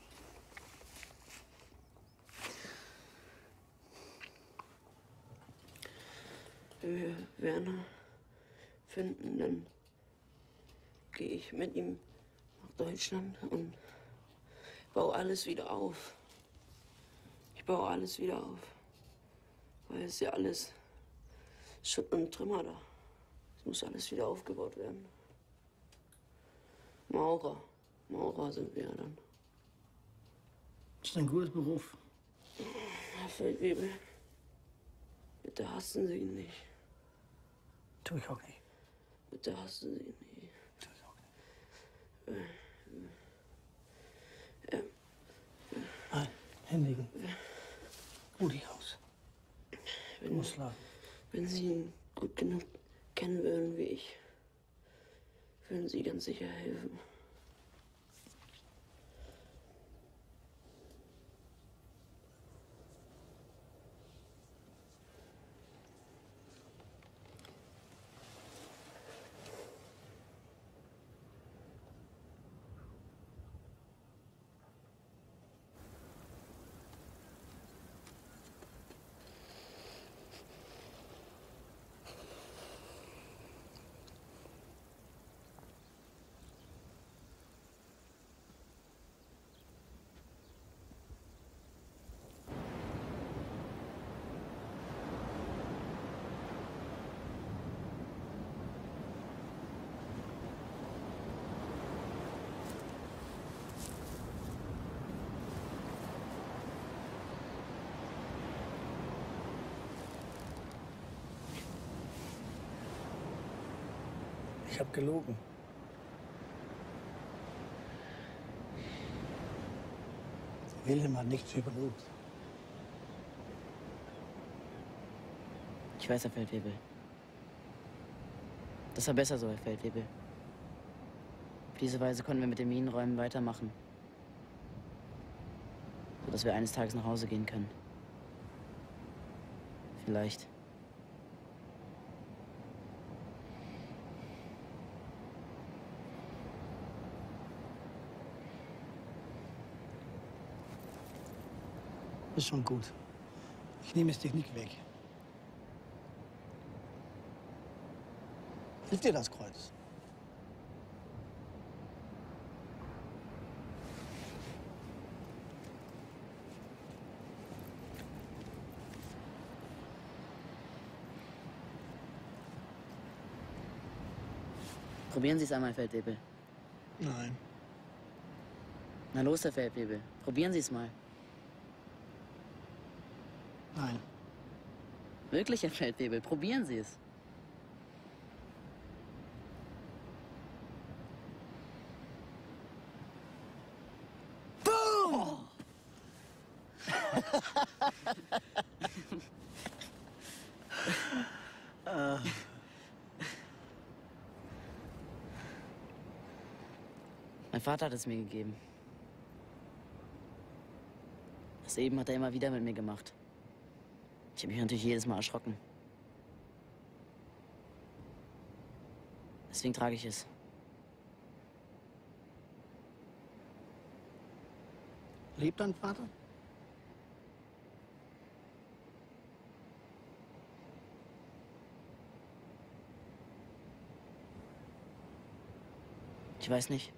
Wenn wir Werner finden, dann gehe ich mit ihm nach Deutschland und baue alles wieder auf. Ich baue alles wieder auf. Weil es ist ja alles Schutt und Trümmer da. Es muss alles wieder aufgebaut werden. Maurer. Maurer sind wir dann. Das ist ein guter Beruf. Herr Feldwebel, bitte hassen Sie ihn nicht. Tu ich auch nicht. Bitte hassen Sie ihn nicht. Tu ich auch nicht. Äh, äh, Nein, hinlegen. Ruh dich aus. Wenn, Du musst schlafen. wenn Sie ihn gut genug kennen würden wie ich, würden Sie ganz sicher helfen. Ich habe gelogen. Wilhelm hat nichts überlebt. Ich weiß, Herr Feldwebel. Das war besser so, Herr Feldwebel. Auf diese Weise konnten wir mit den Minenräumen weitermachen. Sodass wir eines Tages nach Hause gehen können. Vielleicht. Ist schon gut. Ich nehme es dich nicht weg. Hilft dir das Kreuz? Probieren Sie es einmal, Feldwebel. Nein. Na los, Herr Feldwebel. Probieren Sie es mal. Nein. Wirklich, Herr Feldwebel. Probieren Sie es. Boom! äh. Mein Vater hat es mir gegeben. Das eben hat er immer wieder mit mir gemacht. Ich habe mich natürlich jedes Mal erschrocken. Deswegen trage ich es. Lebt dein Vater? Ich weiß nicht.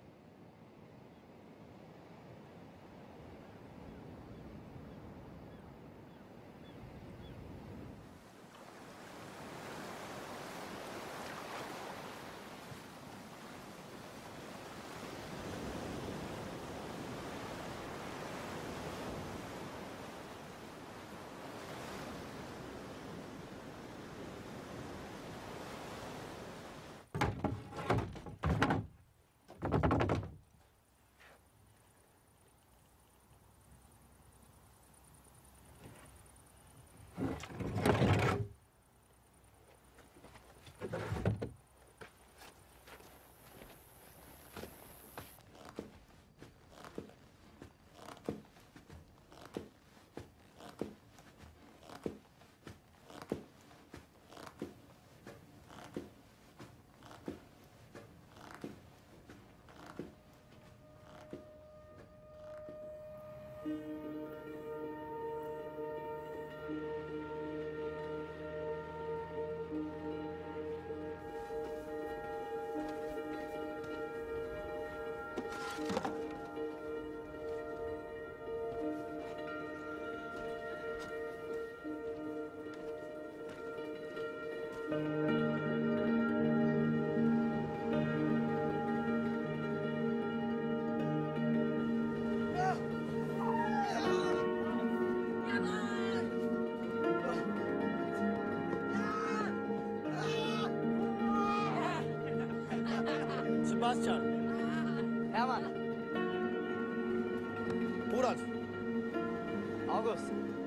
Sebastian. Hermann. Rudolf. August.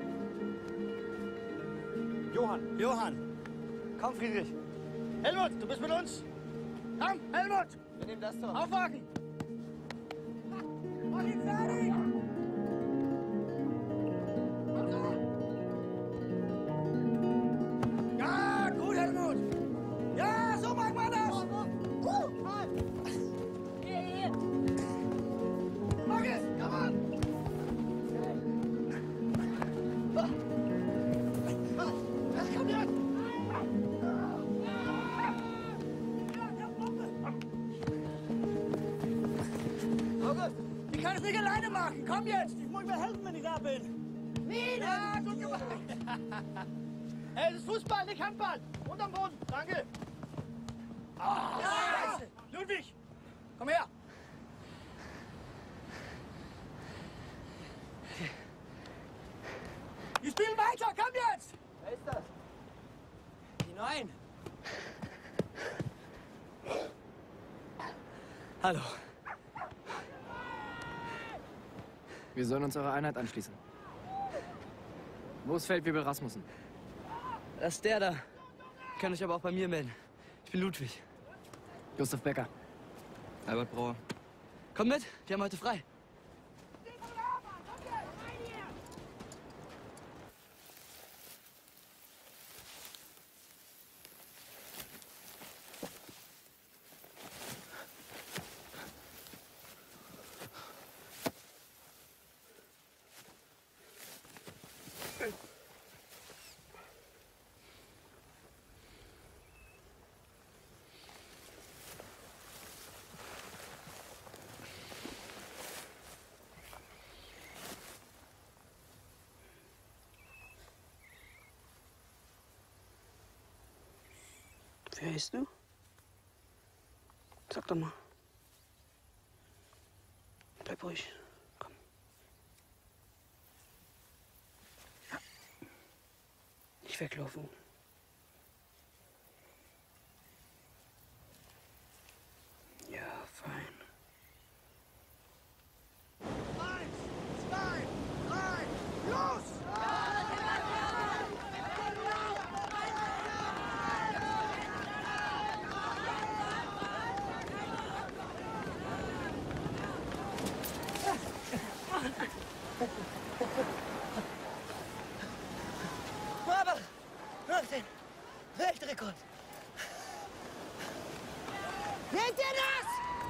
Johann. Johann. Komm, Friedrich. Helmut, du bist mit uns. Komm, Helmut. Wir nehmen das doch. Aufwachen. Mach ihn fertig. Ja, gut, Helmut. Ja, so macht man das. Uh. Hier, hier. Mach es, komm on. Das kommt jetzt. August, ich kann es nicht alleine machen. Komm jetzt. Ich muss mir helfen, wenn ich da bin. Wie? Ja, gut gemacht. Es ist Fußball, nicht Handball. Unterm Boden. Danke. Ah, ja. Scheiße. Ludwig, komm her. Wir spielen weiter. Komm jetzt. Wer ist das? Die Neuen. Hallo. Wir sollen uns eurer Einheit anschließen. Wo ist Feldwebel Rasmussen? Das ist der da. Ihr könnt euch aber auch bei mir melden. Ich bin Ludwig. Gustav Becker. Albert Brauer. Komm mit, wir haben heute frei. Wie heißt du? Sag doch mal. Bleib ruhig. Komm. Ja. Nicht weglaufen. Ja, fein. Eins, zwei, drei, los! Bravo! neunzehn! Weltrekord! Seht ihr das?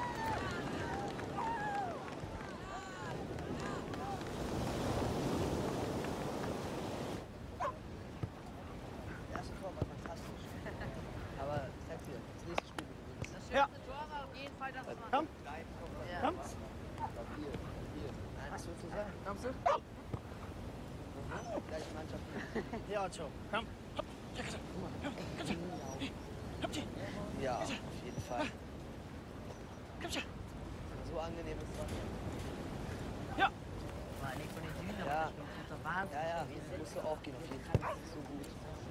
Der erste Tor war fantastisch. Aber ich sag's dir, das nächste Spiel wird übrigens. Ja. Tor war auf jeden Fall das Mann. Komm. Ja. Komm. Hier, hier. Nein, das wird so sein. Kommst du? Gleiche Mannschaft hier. Ja, Joe. Komm. Hopp. Ja, komm. Komm schon. Hopp, hier. Ja, auf jeden Fall. Komm schon. So angenehm ist es. Ja. Vor allem von den Süden, Ja. das ist doch Wahnsinn. Ja, ja, musst du aufgehen auf jeden Fall. Das ist so gut.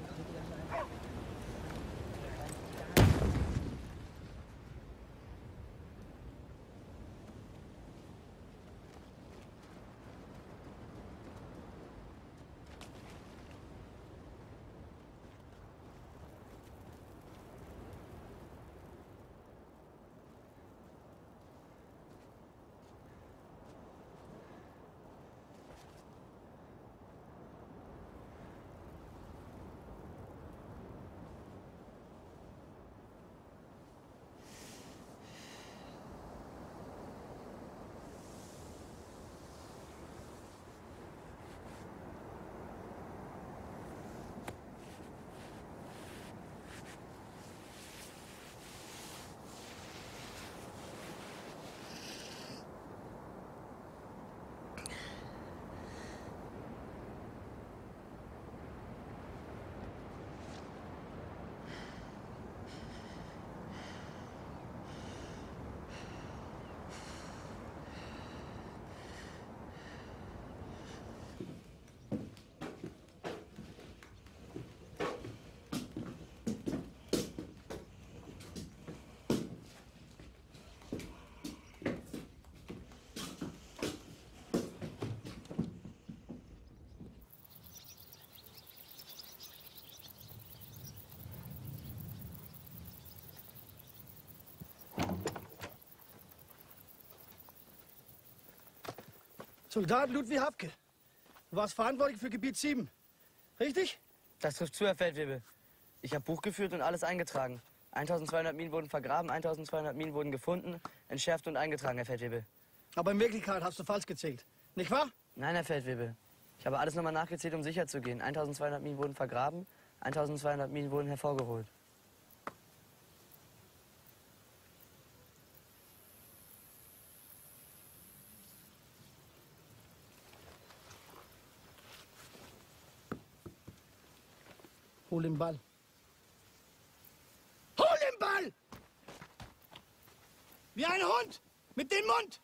Soldat Ludwig Hafke. Du warst verantwortlich für Gebiet sieben. Richtig? Das trifft zu, Herr Feldwebel. Ich habe Buch geführt und alles eingetragen. eintausendzweihundert Minen wurden vergraben, eintausendzweihundert Minen wurden gefunden, entschärft und eingetragen, Herr Feldwebel. Aber in Wirklichkeit hast du falsch gezählt. Nicht wahr? Nein, Herr Feldwebel. Ich habe alles nochmal nachgezählt, um sicher zu gehen. eintausendzweihundert Minen wurden vergraben, eintausendzweihundert Minen wurden hervorgeholt. Hol den Ball. Hol den Ball! Wie ein Hund! Mit dem Mund!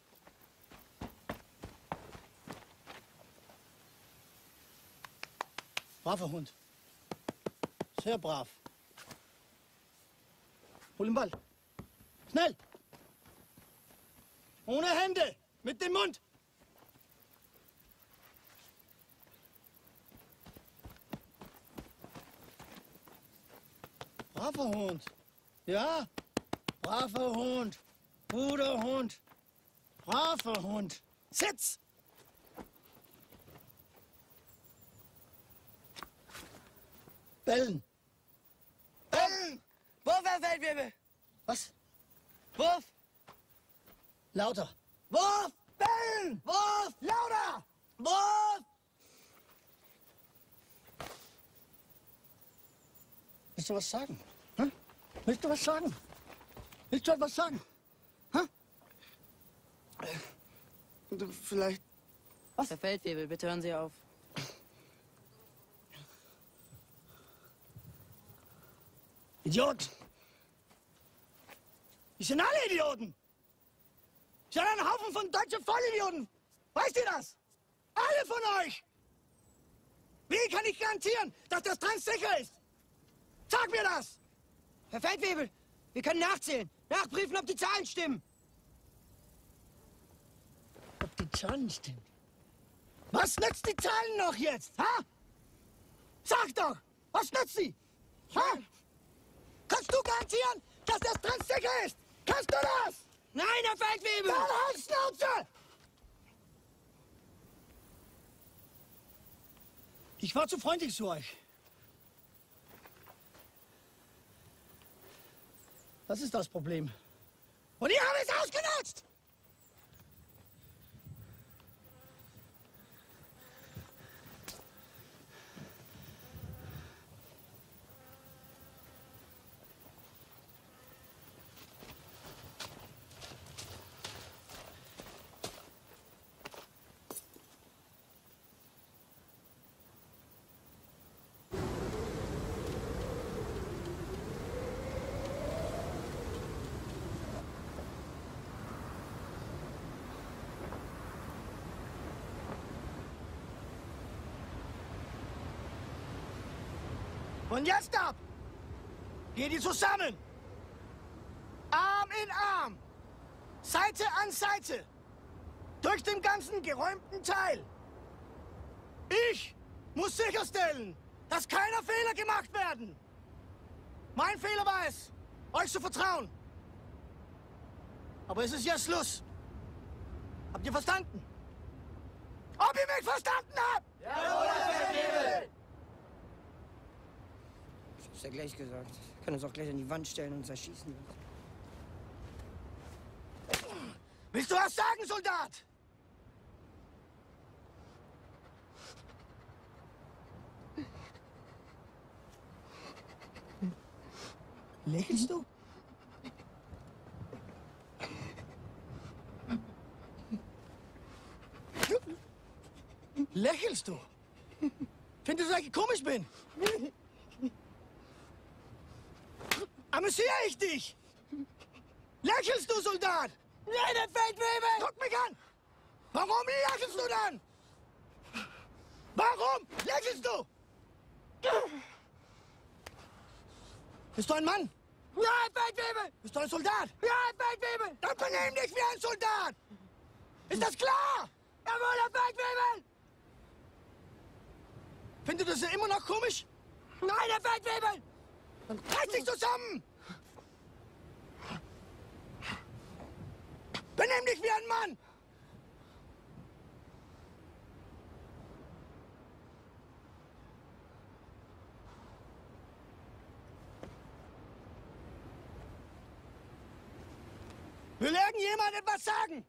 Braver Hund. Sehr brav. Hol den Ball. Schnell! Ohne Hände! Mit dem Mund! Braver Hund. Ja, braver Hund. Guter Hund. Braver Hund. Sitz! Bellen. Bellen! Wurf, Herr Feldwebel! Was? Wurf! Lauter. Wurf! Bellen! Wurf! Lauter! Wurf! Willst du was sagen? Hm? Willst du was sagen? Willst du etwas sagen? Hm? Du, vielleicht... Was? Herr Feldwebel, bitte hören Sie auf. Idiot! Die sind alle Idioten! Die sind ein Haufen von deutschen Vollidioten! Weißt ihr das? Alle von euch! Wie kann ich garantieren, dass das Trans sicher ist? Sag mir das! Herr Feldwebel, wir können nachzählen. Nachprüfen, ob die Zahlen stimmen. Ob die Zahlen stimmen? Was nützt die Zahlen noch jetzt, ha? Sag doch, was nützt sie? Ha? Kannst du garantieren, dass das Trans sicher ist? Kannst du das? Nein, Herr Feldwebel! Dann halt Schnauze! Ich war zu freundlich zu euch. Das ist das Problem. Und ihr habt es ausgenutzt! Und jetzt ab! Geht ihr zusammen! Arm in Arm! Seite an Seite! Durch den ganzen geräumten Teil! Ich muss sicherstellen, dass keine Fehler gemacht werden! Mein Fehler war es, euch zu vertrauen! Aber es ist jetzt Schluss! Habt ihr verstanden? Ob ihr mich verstanden habt? Jawohl, Herr Feldwebel! Ich hab's ja gleich gesagt. Ich kann uns auch gleich an die Wand stellen und uns erschießen. Willst du was sagen, Soldat? Lächelst du? Lächelst du? Findest du, dass ich komisch bin? Amüsiere ich dich? Lächelst du, Soldat? Nein, der Feldwebel! Guck mich an! Warum lächelst du dann? Warum lächelst du? Bist du ein Mann? Ja, Feldwebel! Bist du ein Soldat? Ja, Feldwebel! Dann benehm dich wie ein Soldat! Ist das klar? Jawohl, Herr Feldwebel! Findet ihr das immer noch komisch? Nein, Herr Feldwebel! Dann reiß dich zusammen! Benimm dich wie ein Mann! Will irgendjemand etwas sagen?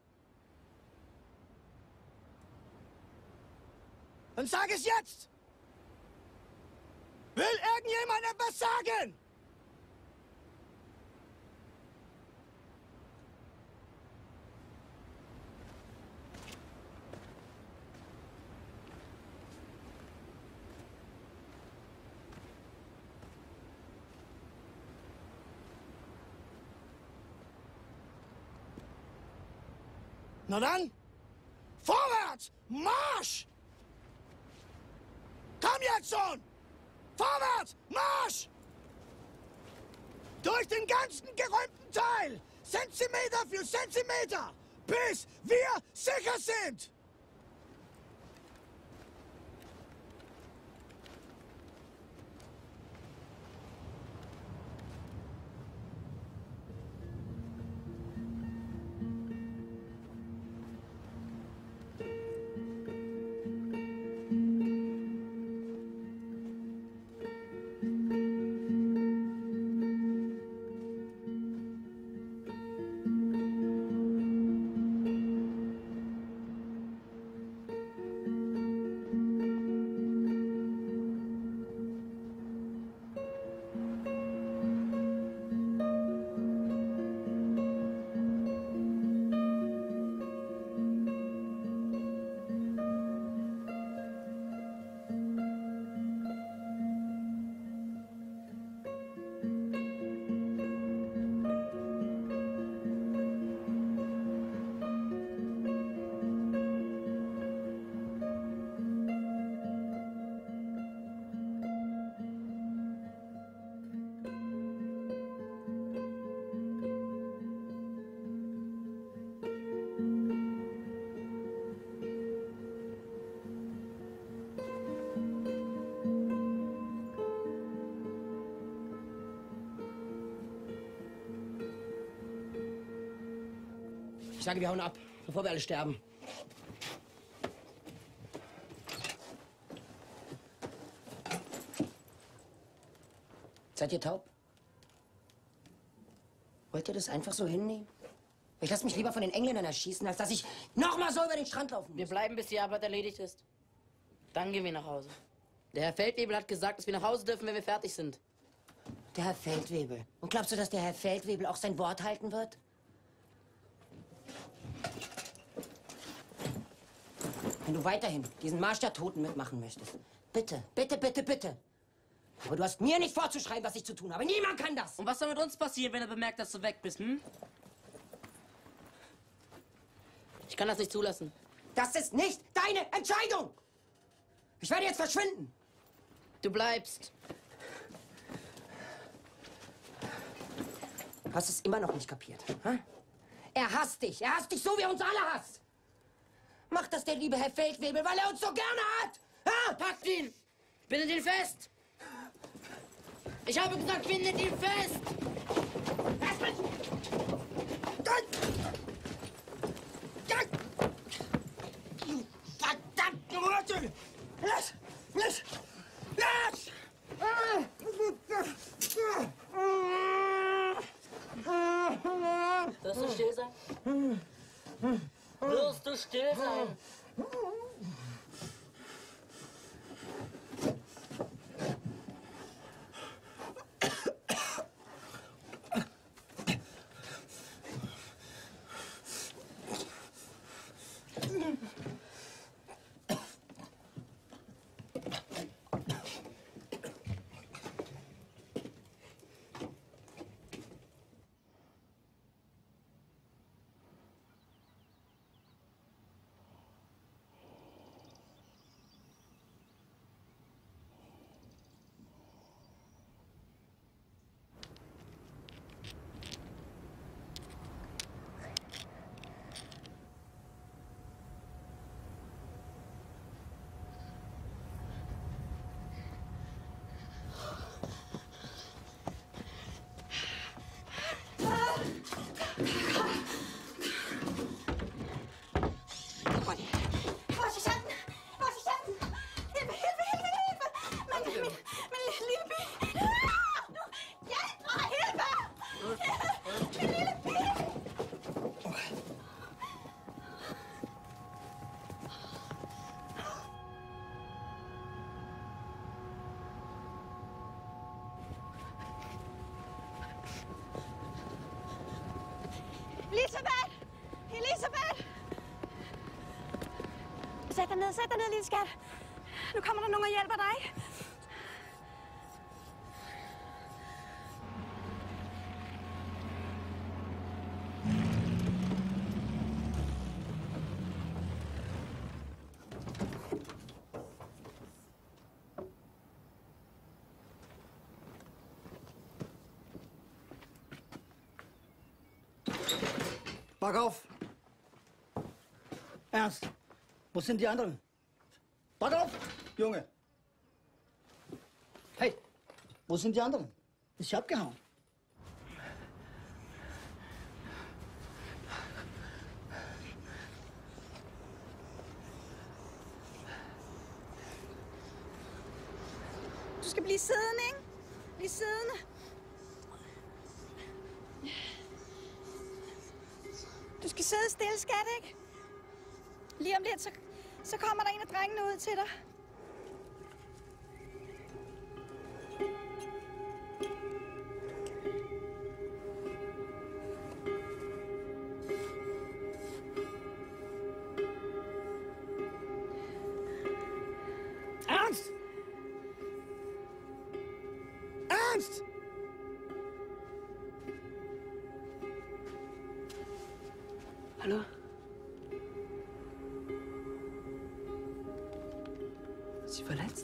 Dann sag es jetzt! Will irgendjemand etwas sagen? Na dann, vorwärts, Marsch! Komm jetzt schon! Vorwärts, Marsch! Durch den ganzen geräumten Teil, Zentimeter für Zentimeter, bis wir sicher sind! Ich sage, wir hauen ab, bevor wir alle sterben. Seid ihr taub? Wollt ihr das einfach so hinnehmen? Ich lasse mich lieber von den Engländern erschießen, als dass ich noch mal so über den Strand laufen muss. Wir bleiben, bis die Arbeit erledigt ist. Dann gehen wir nach Hause. Der Herr Feldwebel hat gesagt, dass wir nach Hause dürfen, wenn wir fertig sind. Der Herr Feldwebel. Und glaubst du, dass der Herr Feldwebel auch sein Wort halten wird? Wenn du weiterhin diesen Marsch der Toten mitmachen möchtest, bitte, bitte, bitte, bitte. Aber du hast mir nicht vorzuschreiben, was ich zu tun habe. Niemand kann das. Und was soll mit uns passieren, wenn er bemerkt, dass du weg bist, hm? Ich kann das nicht zulassen. Das ist nicht deine Entscheidung. Ich werde jetzt verschwinden. Du bleibst. Du hast es immer noch nicht kapiert. Hm? Er hasst dich. Er hasst dich so, wie er uns alle hasst. Macht das der liebe Herr Feldwebel, weil er uns so gerne hat. Ha? Packt ihn. Bindet ihn fest. Ich habe gesagt, bindet ihn fest. Lass mich. Du verdammte Mutter. Lass. Lass. Lass. Wirst du still sein? Wirst du still sein? Elisabeth! Elisabeth! Sæt dig ned, sæt dig ned, lille skat. Nu kommer der nogen og hjælper dig. Back auf! Ernst, wo sind die anderen? Back auf, Junge! Hey, wo sind die anderen? Ist sie abgehauen? Du skal blive siddende, ikke? Bliv siddende. Du skal sidde stille, skat, ikke? Lige om lidt, så, så kommer der en af drengene ud til dig. Ernst! Ernst! Hallo? Ist sie verletzt?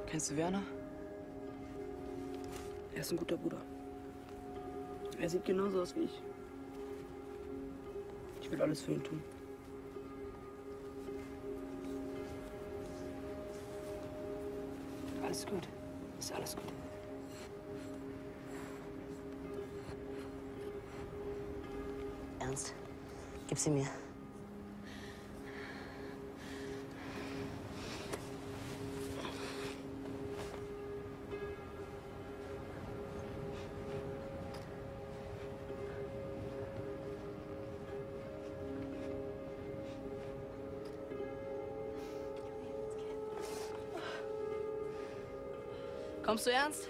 Kennst du Werner? Er ist ein guter Bruder. Er sieht genauso aus wie ich. Ich will alles für ihn tun. Alles gut. Ist alles gut. Ernst? Gib sie mir. Kommst du ernst?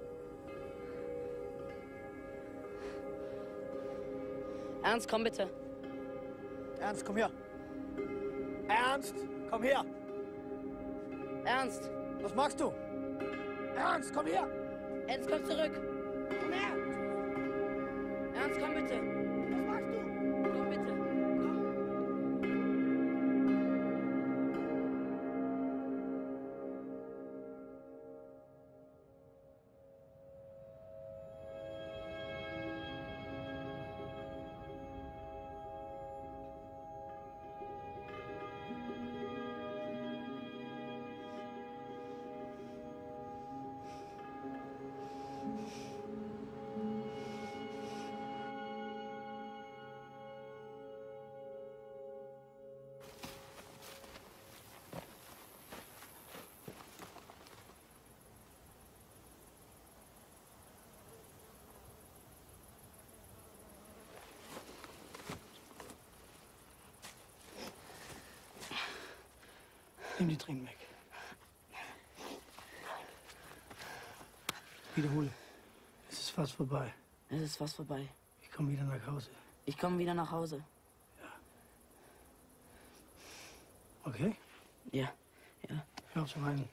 Ernst, komm bitte. Ernst, komm her. Ernst, komm her. Ernst. Was machst du? Ernst, komm her. Ernst, komm zurück. Komm her. Ernst, komm bitte. Was machst du? Komm bitte. Nimm die Tränen weg. Wiederhole. Es ist fast vorbei. Es ist fast vorbei. Ich komme wieder nach Hause. Ich komme wieder nach Hause. Okay? Ja, ja. Hör auf zu weinen.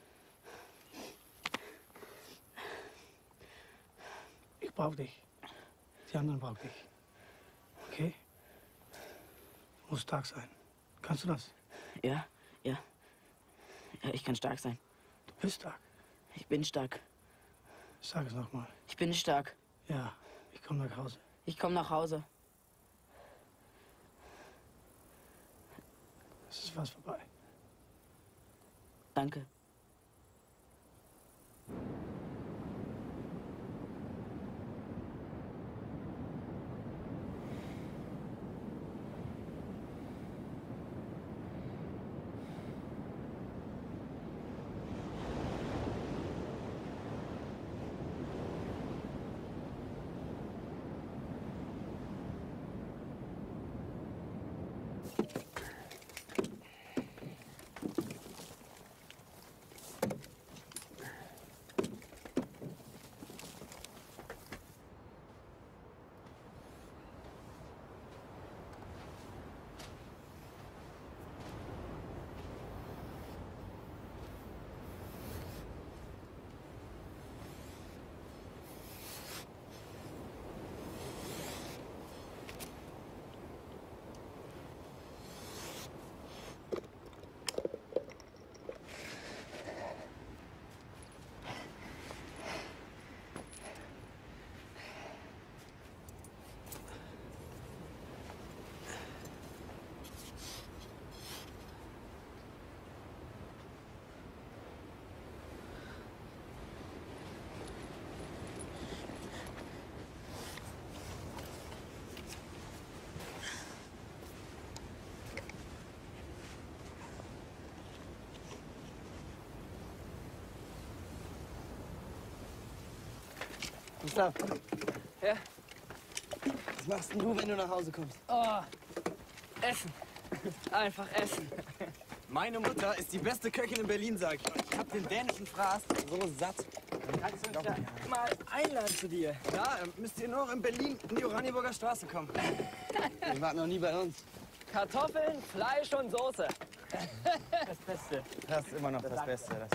Ich brauche dich. Die anderen brauchen dich. Okay? Du musst stark sein. Kannst du das? Ja, ja. Ja, ich kann stark sein. Du bist stark. Ich bin stark. Sag es nochmal. Ich bin stark. Ja, ich komme nach Hause. Ich komme nach Hause. Es ist fast vorbei. Danke. Gustav, Ja? was machst denn du, wenn du nach Hause kommst? Oh, Essen. Einfach essen. Meine Mutter ist die beste Köchin in Berlin, sag ich euch. Ich hab den dänischen Fraß so satt. Kannst du uns ja mal einladen zu dir? Ja, müsst ihr nur in Berlin in die Oranienburger Straße kommen. Ihr wart noch nie bei uns. Kartoffeln, Fleisch und Soße. Das Beste. Das ist immer noch das Beste. Das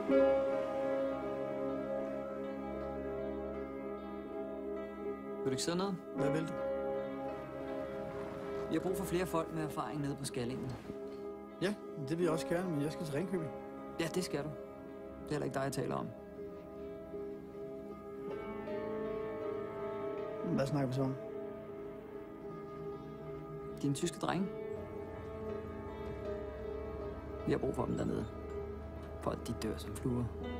Vil du ikke sidde ned? Hvad vil du? Vi har brug for flere folk med erfaring nede på Skallingen. Ja, det vil jeg også gerne, men jeg skal til Ringkøbing. Ja, det skal du. Det er heller ikke dig, jeg taler om. Hvad snakker vi så om? Dine tyske drenge. Vi har brug for dem dernede. For at de dør som fluer.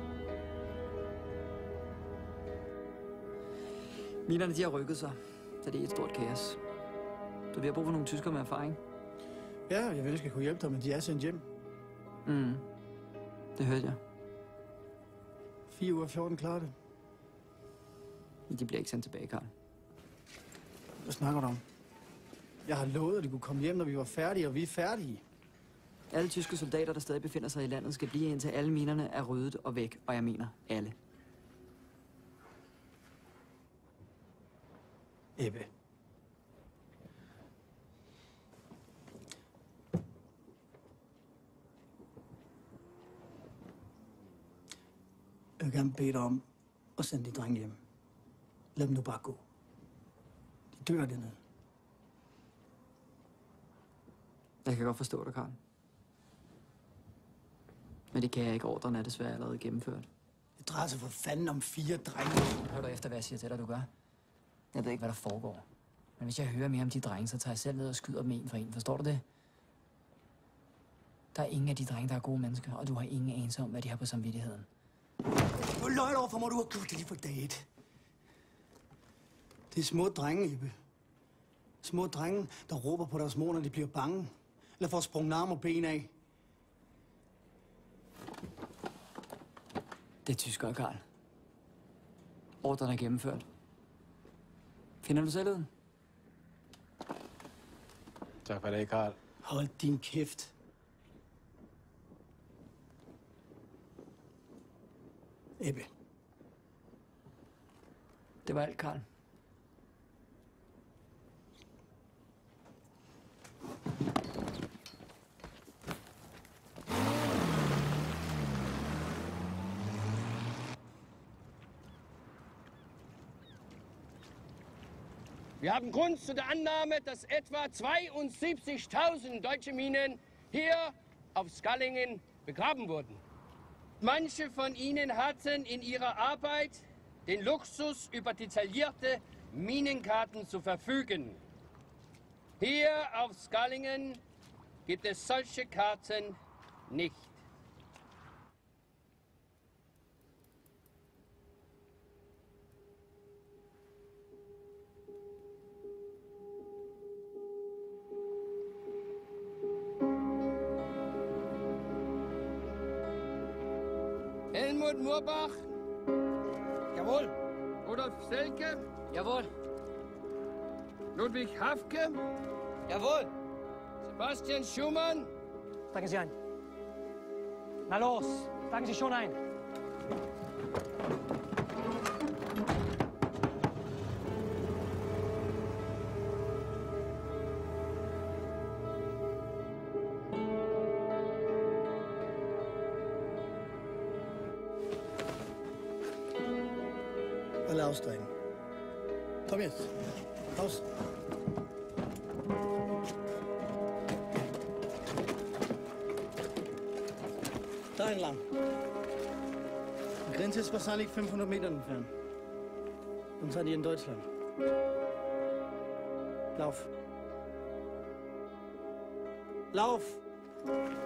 Minerne, de har rykket sig, så det er et stort kaos. Så vi har brug for nogle tyskere med erfaring. Ja, jeg vil ønske, at jeg kunne hjælpe dig, men de er sendt hjem. Mm. Det hørte jeg. Fire uger fjorten klarer det. Men de bliver ikke sendt tilbage, Karl. Hvad snakker du om? Jeg har lovet, at de kunne komme hjem, når vi var færdige, og vi er færdige. Alle tyske soldater, der stadig befinder sig i landet, skal blive indtil alle minerne er ryddet og væk. Og jeg mener alle. Ebbe. Jeg vil gerne bede dig om at sende de drenge hjem. Lad dem nu bare gå. De dør dernede. Jeg kan godt forstå dig, Karl. Men det kan jeg ikke. Ordren er desværre allerede gennemført. Det drejer sig for fanden om fire drenge. Hør du efter, hvad jeg siger til dig, du gør? Jeg ved ikke, hvad der foregår. Men hvis jeg hører mere om de drenge, så tager jeg selv ned og skyder dem en for en. Forstår du det? Der er ingen af de drenge, der er gode mennesker, og du har ingen anelse om, hvad de har på samvittigheden. Hvor løgn overfor må du have gjort det lige for dag et. Det er små drenge, Ebbe. Små drenge, der råber på deres mor, når de bliver bange. Eller får sprunget arme og ben af. Det er tyskere, Karl. Ordren er gennemført. Finder du selv ud? Tak for det, Karl. Hold din kæft. Ebbe. Det var alt, Karl. Wir haben Grund zu der Annahme, dass etwa zweiundsiebzigtausend deutsche Minen hier auf Skallingen begraben wurden. Manche von ihnen hatten in ihrer Arbeit den Luxus, über detaillierte Minenkarten zu verfügen. Hier auf Skallingen gibt es solche Karten nicht. Helmut Murbach. Jawohl. Rudolf Selke. Jawohl. Ludwig Hafke. Jawohl. Sebastian Schumann. Steigen Sie ein. Na los, steigen Sie schon ein. Alle aussteigen. Komm jetzt. Raus. Da entlang. Die Grenze ist wahrscheinlich fünfhundert Meter entfernt. Dann seid ihr in Deutschland. Lauf. Lauf!